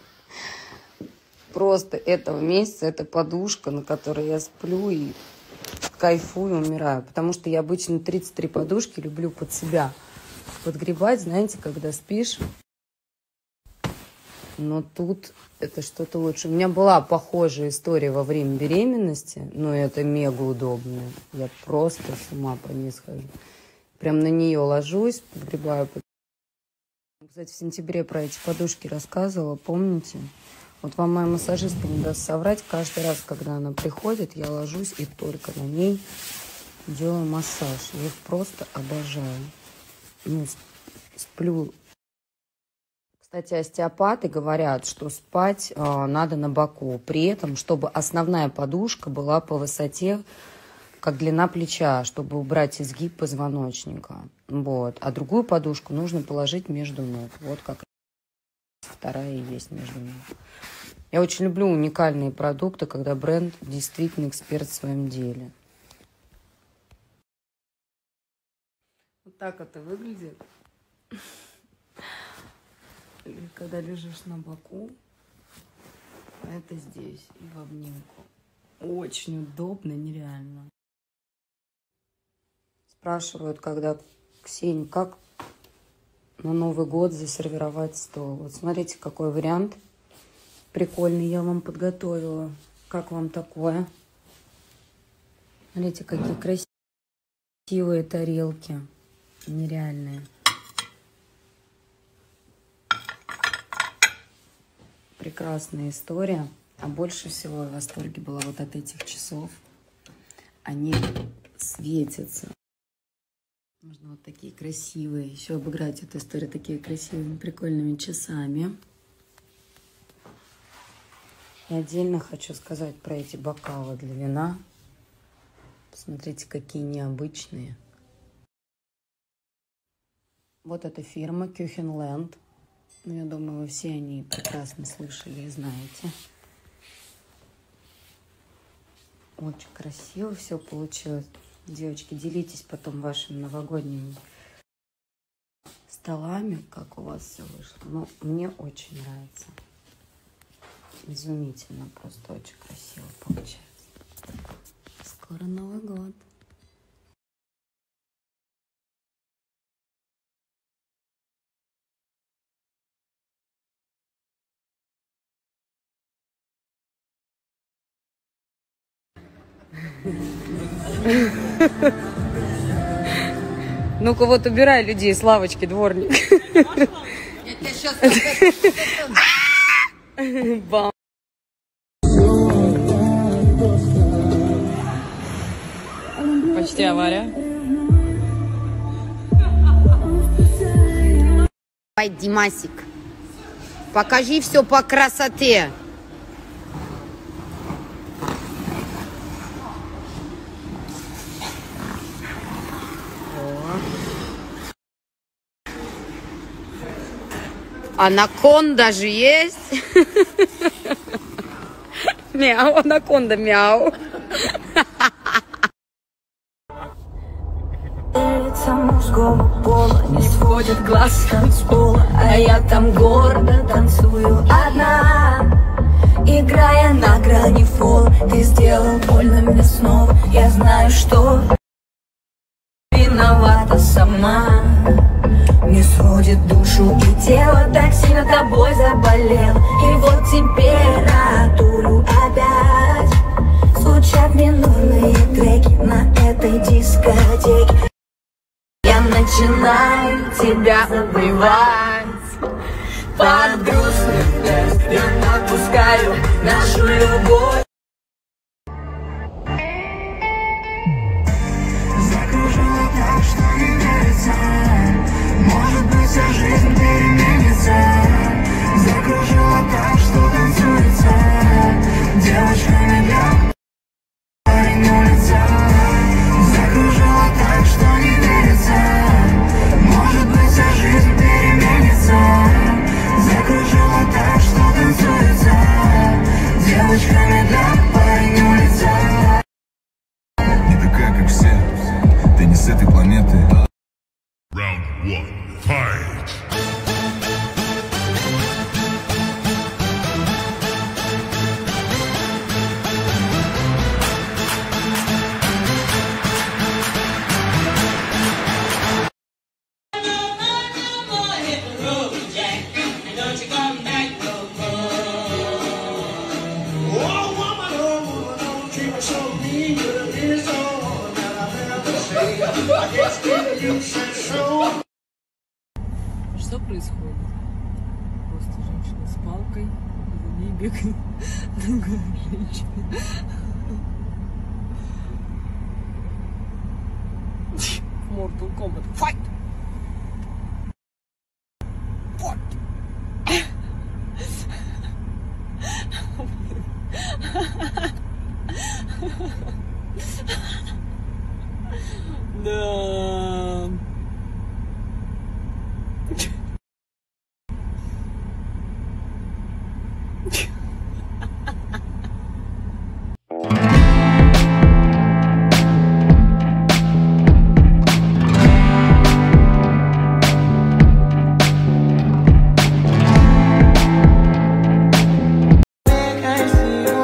просто этого месяца — это подушка, на которой я сплю и кайфую, умираю. Потому что я обычно тридцать три подушки люблю под себя подгребать, знаете, когда спишь. Но тут это что-то лучше. У меня была похожая история во время беременности, но это мега удобно. Я просто с ума по ней схожу. Прям на нее ложусь, подгребаю. Кстати, в сентябре про эти подушки рассказывала, помните? Вот вам моя массажистка не даст соврать. Каждый раз, когда она приходит, я ложусь и только на ней делаю массаж. Я их просто обожаю. Ну, сплю. Кстати, остеопаты говорят, что спать э, надо на боку. При этом, чтобы основная подушка была по высоте, как длина плеча, чтобы убрать изгиб позвоночника. Вот. А другую подушку нужно положить между ног. Вот как вторая и есть между ног. Я очень люблю уникальные продукты, когда бренд действительно эксперт в своем деле. Вот так это выглядит. Когда лежишь на боку, это здесь и в обнимку. Очень удобно, нереально. Спрашивают, когда: Ксения, как на Новый год засервировать стол? Вот смотрите, какой вариант прикольный я вам подготовила. Как вам такое? Смотрите, какие красивые тарелки. Нереальные. Прекрасная история. А больше всего я в восторге была вот от этих часов. Они светятся. Можно вот такие красивые, еще обыграть эту историю такими красивыми, прикольными часами. И отдельно хочу сказать про эти бокалы для вина. Посмотрите, какие необычные. Вот эта фирма Küchenland. Ну, я думаю, вы все они прекрасно слышали и знаете. Очень красиво все получилось. Девочки, делитесь потом вашими новогодними столами, как у вас все вышло. Ну, мне очень нравится. Изумительно, просто очень красиво получается. Скоро Новый год. Ну-ка вот убирай людей с лавочки, дворник. Бам. Почти авария. Давай, Димасик, покажи все по красоте. Анаконда же есть. Мяу, анаконда, мяу. Лица мужского пола не сводит глаз с танцпола, а я там гордо танцую одна, играя на грани фола. Ты сделал больно мне снова, я знаю, что виновата сама. Не сводит душу и тело, так сильно тобой заболел. И вот температуру опять звучат минорные треки на этой дискотеке. Я начинаю тебя забывать под грустный тест. Я отпускаю нашу любовь. Закружила так, что не верится. Может быть, вся жизнь переменится. Закружила так, что танцуется. Девочка медля, парень улица. Закружила так, что не верится. Может быть, вся жизнь переменится. Закружила так, что танцуется. Девочка медля, парень улица. Не такая, как все. Ты не с этой планеты. Round one, fight! Что происходит? Просто женщина с палкой, за ней бегает другая женщина. Mortal Kombat. Fight! Да.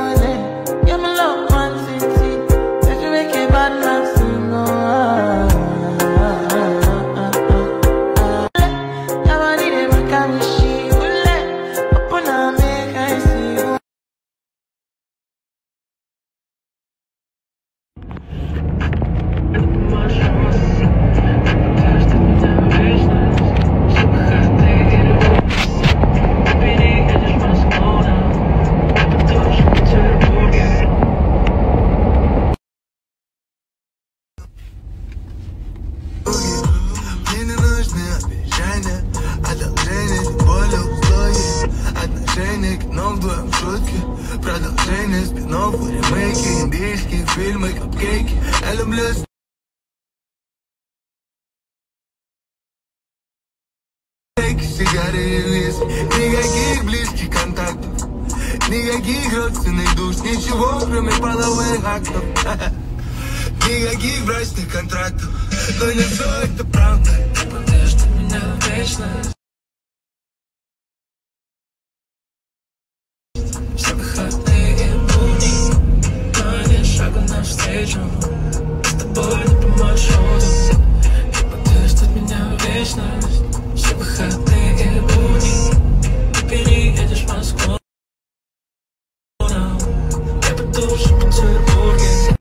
You're my love, one sixty. That's the way bad man sing, oh. отношения к нам вдвоем шутки. Продолжение спин-офф, ремейки, индийские фильмы, капкейки. Я люблю стейки, сигары и виски. Никаких близких контактов, никаких родственных душ, ничего, кроме половых актов. Никаких брачных контрактов, но не все это правда. Ты будешь для меня вечно. Все выходные будни, но нет шага навстречу. С тобой не по маршруту. Ты будешь для меня вечность. Все выходные будни, ты переедешь в Москву. Я буду уже в Петербурге.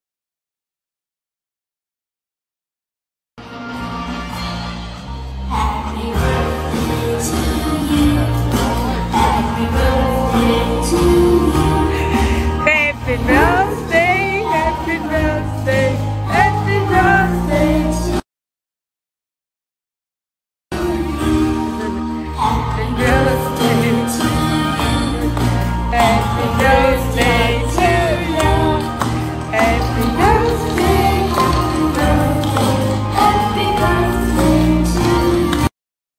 Happy birthday, happy birthday, happy birthday. Happy birthday to you. Happy birthday to you. Happy birthday, happy birthday, happy birthday to you.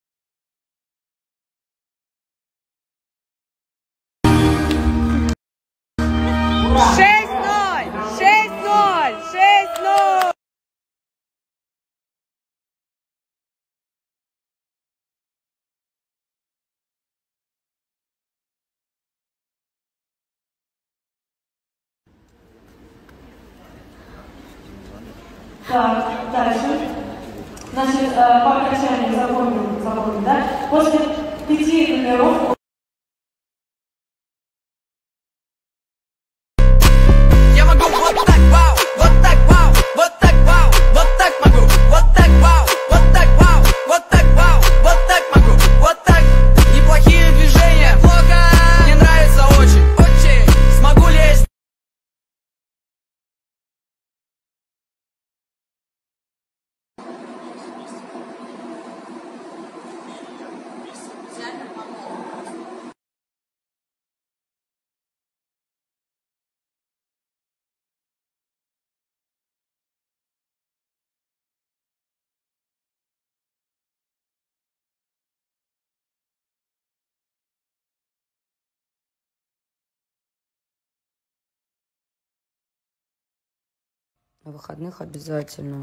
Шесть ноль! Шесть ноль! Шесть ноль! Так, дальше. Значит, по окончании запомним, запомним, да? После пяти номеров Я могу вот так, вау, вот так, вау, вот так, вау, вот так могу, вот так, вау, вот так, вау, вот так, вау, вот так могу, вот так. Неплохие движения, плохо, мне нравится очень, очень. Смогу ли я На выходных обязательно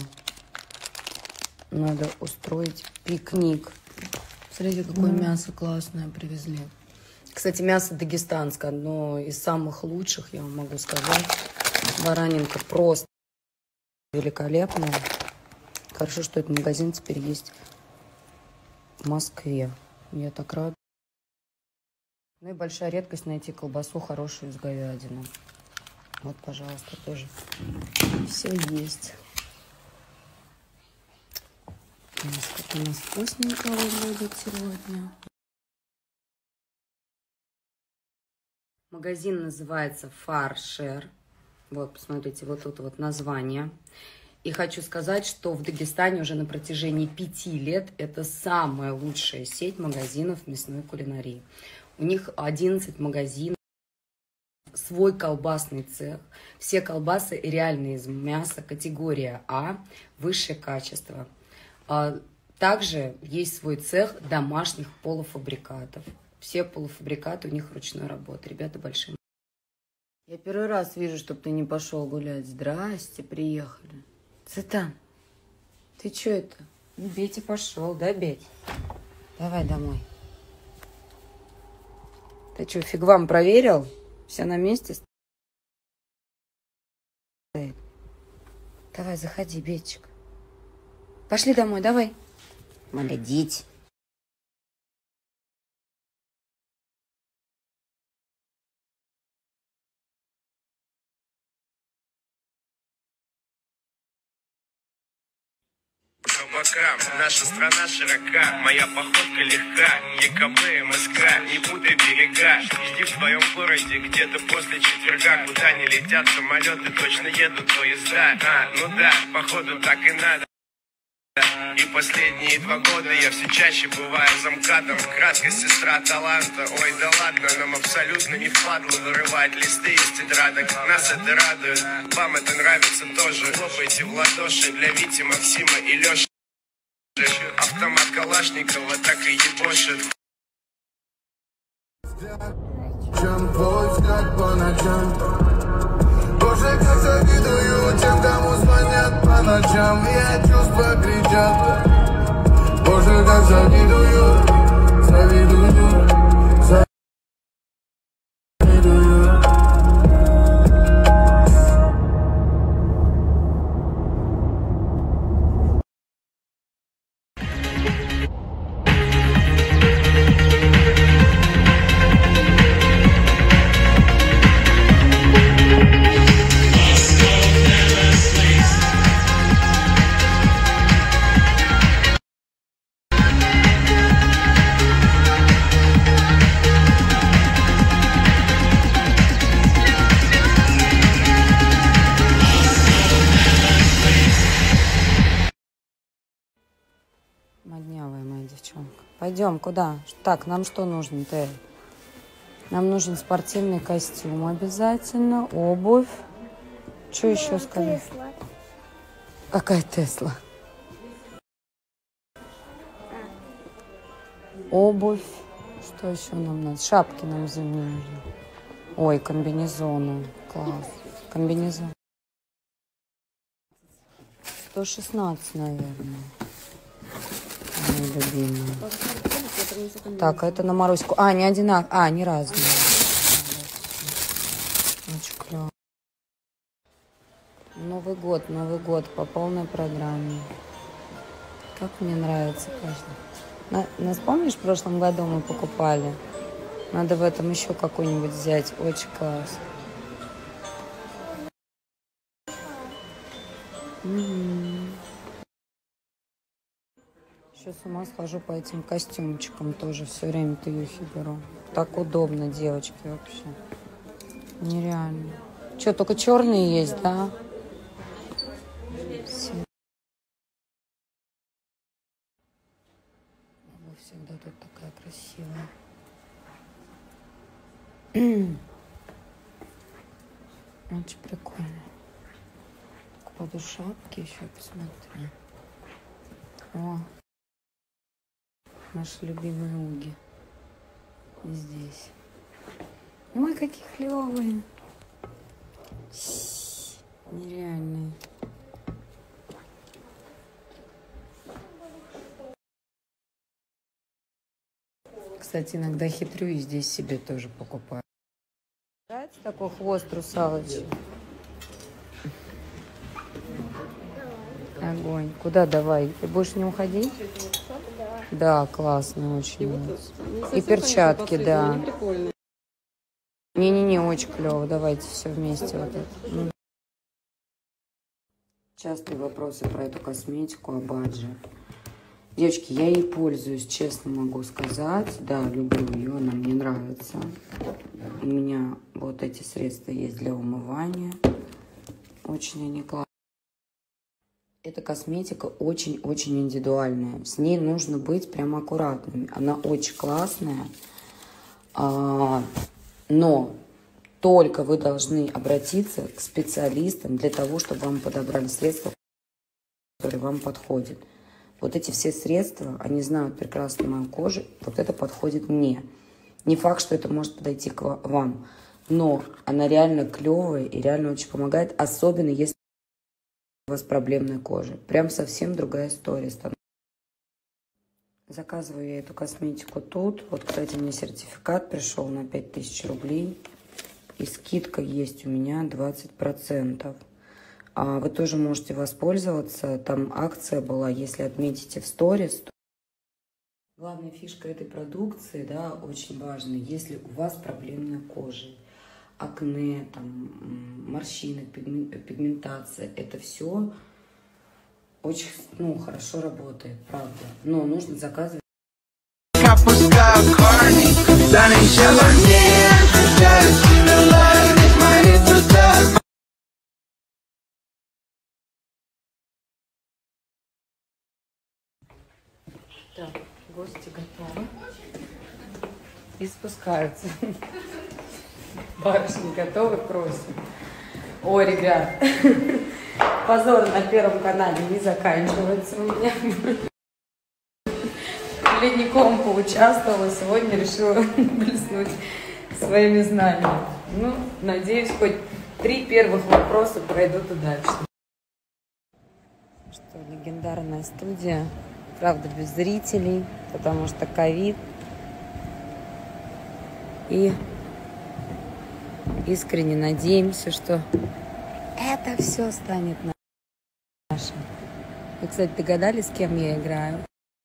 надо устроить пикник. Смотрите, какое mm. мясо классное привезли. Кстати, мясо дагестанское, одно из самых лучших, я вам могу сказать. Баранинка просто великолепная. Хорошо, что этот магазин теперь есть в Москве. Я так рада. Ну и большая редкость найти колбасу хорошую из говядины. Вот, пожалуйста, тоже все есть. Сколько у нас вкусненького будет сегодня. Магазин называется Фаршер. Вот, посмотрите, вот тут вот название. И хочу сказать, что в Дагестане уже на протяжении пяти лет это самая лучшая сеть магазинов мясной кулинарии. У них одиннадцать магазинов. Свой колбасный цех. Все колбасы реально из мяса, категория А, высшее качество. Также есть свой цех домашних полуфабрикатов. Все полуфабрикаты у них ручной работы. Ребята большие. Я первый раз вижу, чтобы ты не пошел гулять. Здрасте, приехали. Цитан, ты что это? Бетя пошел, да, Беть? Давай домой. Ты что, фиг вам проверил? Все на месте стоит. Давай, заходи, Бетчик. Пошли домой, давай. Молодец. бокам. Наша страна широка, моя походка легка. ЕКБ, МСК, не путай берега. Жди в твоем городе где-то после четверга. Куда не летят самолеты, точно едут поезда. А, ну да, походу так и надо. И последние два года я все чаще бываю замкадом. Краска сестра таланта. Ой, да ладно, нам абсолютно не впадло вырывать листы из тетрадок. Нас это радует, вам это нравится тоже. Хлопайте в ладоши для Вити, Максима и Леши. Автомат Калашникова так и ебошит. Чем твой взгляд по ночам? Боже, как завидую тем, кому звонят по ночам. Я чувства кричат. Боже, как завидую, завидую, завидую. Моднявая моя девчонка. Пойдем, куда? Так, нам что нужно, Тэй? Нам нужен спортивный костюм обязательно, обувь. Что еще сказать? Тесла. Какая Тесла? Обувь. Что еще нам надо? Шапки нам зимние нужны. Ой, комбинезоны. Класс. Комбинезон. сто шестнадцать, наверное. Моя любимая. Так, а это на Маруську. А, не одинаковые. А, не разные. Очень клево. Новый год, Новый год по полной программе. Как мне нравится, конечно. На, нас, помнишь, в прошлом году мы покупали? Надо в этом еще какой-нибудь взять. Очень класс. Угу. Еще с ума схожу по этим костюмчикам тоже. Все время таюхи беру. Так удобно, девочки, вообще. Нереально. Что, только черные есть, да? Все. Вы всегда тут такая красивая. Очень прикольно. Кладу шапки еще, посмотри. О. Наши любимые уги. Здесь. Ой, какие клевые. Нереальные. Кстати, иногда хитрю и здесь себе тоже покупаю. Нравится такой хвост русалочий? Огонь. Куда давай? Ты будешь не уходить? Да, классно, очень. И, и перчатки, да. Не-не-не, очень клево. Давайте все вместе вот это. Частые вопросы про эту косметику Обаджи. Девочки, я ей пользуюсь, честно могу сказать. Да, люблю ее, она мне нравится. У меня вот эти средства есть для умывания. Очень они классные. Эта косметика очень-очень индивидуальная. С ней нужно быть прям аккуратными. Она очень классная. А, но только вы должны обратиться к специалистам для того, чтобы вам подобрали средства, которые вам подходят. Вот эти все средства, они знают прекрасно мою кожу. Вот это подходит мне. Не факт, что это может подойти к вам. Но она реально клевая и реально очень помогает. Особенно если у вас проблемная кожа. Прям совсем другая история становится. Заказываю я эту косметику тут. Вот, кстати, мне сертификат пришел на пять тысяч рублей. И скидка есть у меня двадцать процентов. А вы тоже можете воспользоваться. Там акция была, если отметите в сторис. Главная фишка этой продукции, да, очень важная. Если у вас проблемная кожа, акне, там, морщины, пигментация, это все очень, ну, хорошо работает, правда. Но нужно заказывать. Так, гости готовы. И спускаются. Барышни готовы, просим. Ой, ребят, позор на Первом канале не заканчивается у меня. Ледником поучаствовала, сегодня решила блеснуть своими знаниями. Ну, надеюсь, хоть три первых вопроса пройдут удачно. Что, легендарная студия, правда, без зрителей, потому что ковид. И искренне надеемся, что это все станет нашим. Вы, кстати, догадались, с кем я играю?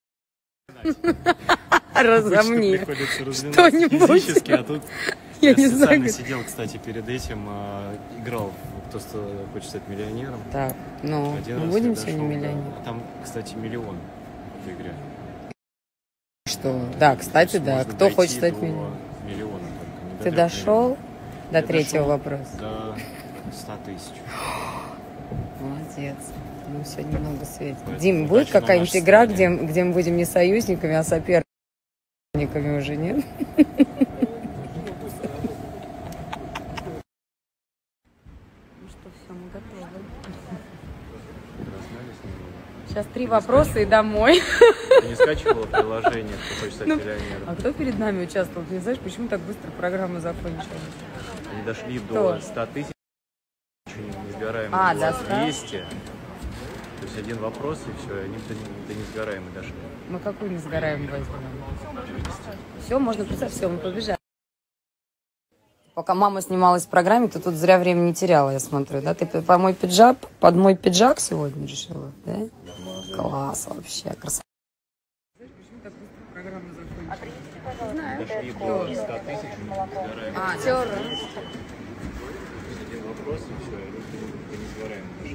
Разомни. Что-нибудь. Физически, а тут я, я не специально знаю, сидел, кстати, перед этим, э, играл в «Кто хочет стать миллионером». Так, ну, Один мы раз будем я сегодня дошел до- миллионером? Там, кстати, миллион в игре. Что? Да, кстати, да. Можно Кто дойти хочет стать до миллионером? миллиона только, не Ты до трех дошел миллионов. до Я третьего дошел вопроса? До ста тысяч. Молодец. Ну, сегодня много светит. Поэтому Дим, будет удачи на какая-нибудь нашей игра, стороне. где, где мы будем не союзниками, а соперниками уже, нет? Ну что, все, мы готовы. Сейчас три вопроса и домой. Ты не скачивала приложение «Кто хочет стать Ну, миллионером»? а кто перед нами участвовал? Ты не знаешь, почему так быстро программа закончилась? Они дошли Кто? до ста тысяч, ничего не сгораемый. А, было до ста? двести. То есть один вопрос, и все, они до, до несгораемой дошли. Мы какую несгораемую возьмем? Все, можно представить, все, мы побежали. Пока мама снималась в программе, ты тут зря время не теряла, я смотрю, да? Ты по мой пиджак, под мой пиджак сегодня решила, да? Класс вообще, красота. Дошли до ста тысяч, несгораемой. А, все. Один вопрос, и все, они до несгораемой дошли.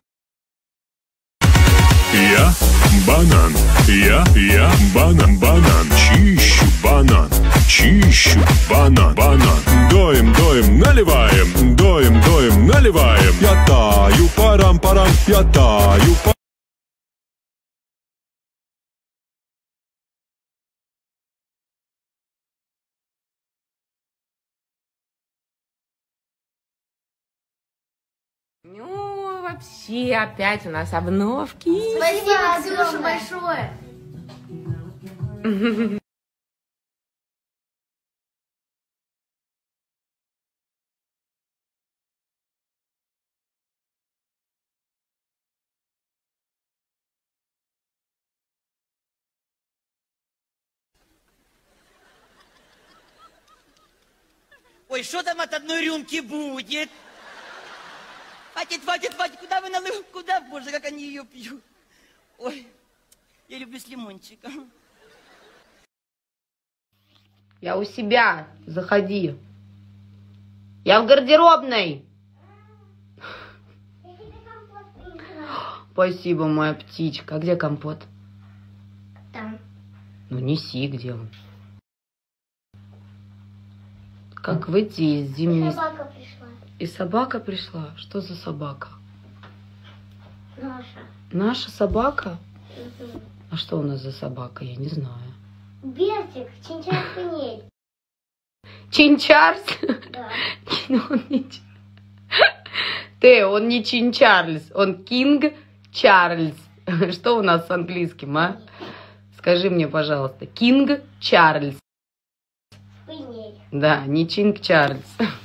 Я банан, я, я банан, банан, чищу банан, чищу банан, банан. Доем, доем, наливаем, доем, доем, наливаем. Я таю, парам, парам, я таю, парам. Ну, вообще, опять у нас обновки. Спасибо, Ксюша, большое. Ой, что там от одной рюмки будет? Хватит, хватит, хватит, куда вы налил? Куда, боже, как они ее пьют? Ой, я люблю с лимончиком. Я у себя, заходи. Я в гардеробной. Спасибо, моя птичка. А где компот? Там. Ну, неси, где он? Как выйти из зимней... Собака пришла. И собака пришла? Что за собака? Наша. Наша собака? Угу. А что у нас за собака? Я не знаю. Бертик, Чинчар-Пенель. Чинчарльз? Да. Ну, он не... Ты, он не Чин Чарльз, он Кинг Чарльз. Что у нас с английским, а? Скажи мне, пожалуйста. Кинг Чарльз. Пенель. Да, не Чинг Чарльз.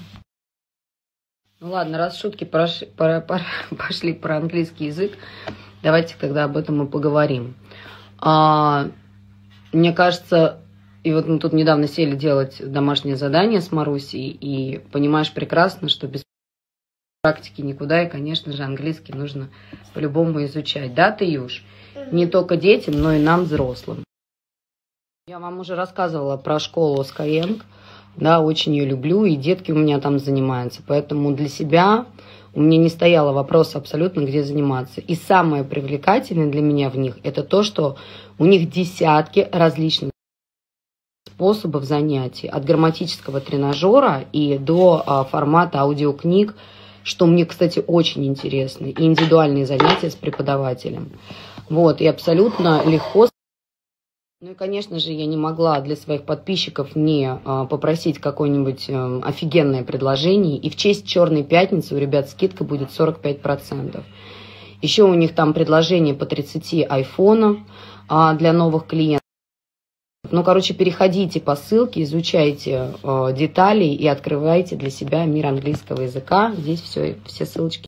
Ну ладно, раз шутки прош... про... Про... пошли про английский язык, давайте тогда об этом и поговорим. А, мне кажется, и вот мы тут недавно сели делать домашнее задание с Марусей, и понимаешь прекрасно, что без практики никуда, и, конечно же, английский нужно по-любому изучать. Да, Таюш? Не только детям, но и нам, взрослым. Я вам уже рассказывала про школу Skyeng. Да, очень ее люблю, и детки у меня там занимаются. Поэтому для себя у меня не стояло вопроса абсолютно, где заниматься. И самое привлекательное для меня в них, это то, что у них десятки различных способов занятий. От грамматического тренажера и до а, формата аудиокниг, что мне, кстати, очень интересно. И индивидуальные занятия с преподавателем. Вот, и абсолютно легко Ну и, конечно же, я не могла для своих подписчиков не а, попросить какое-нибудь а, офигенное предложение. И в честь Черной пятницы у ребят скидка будет сорок пять процентов. Еще у них там предложение по тридцати айфонов а, для новых клиентов. Ну, короче, переходите по ссылке, изучайте а, детали и открывайте для себя мир английского языка. Здесь все, все ссылочки.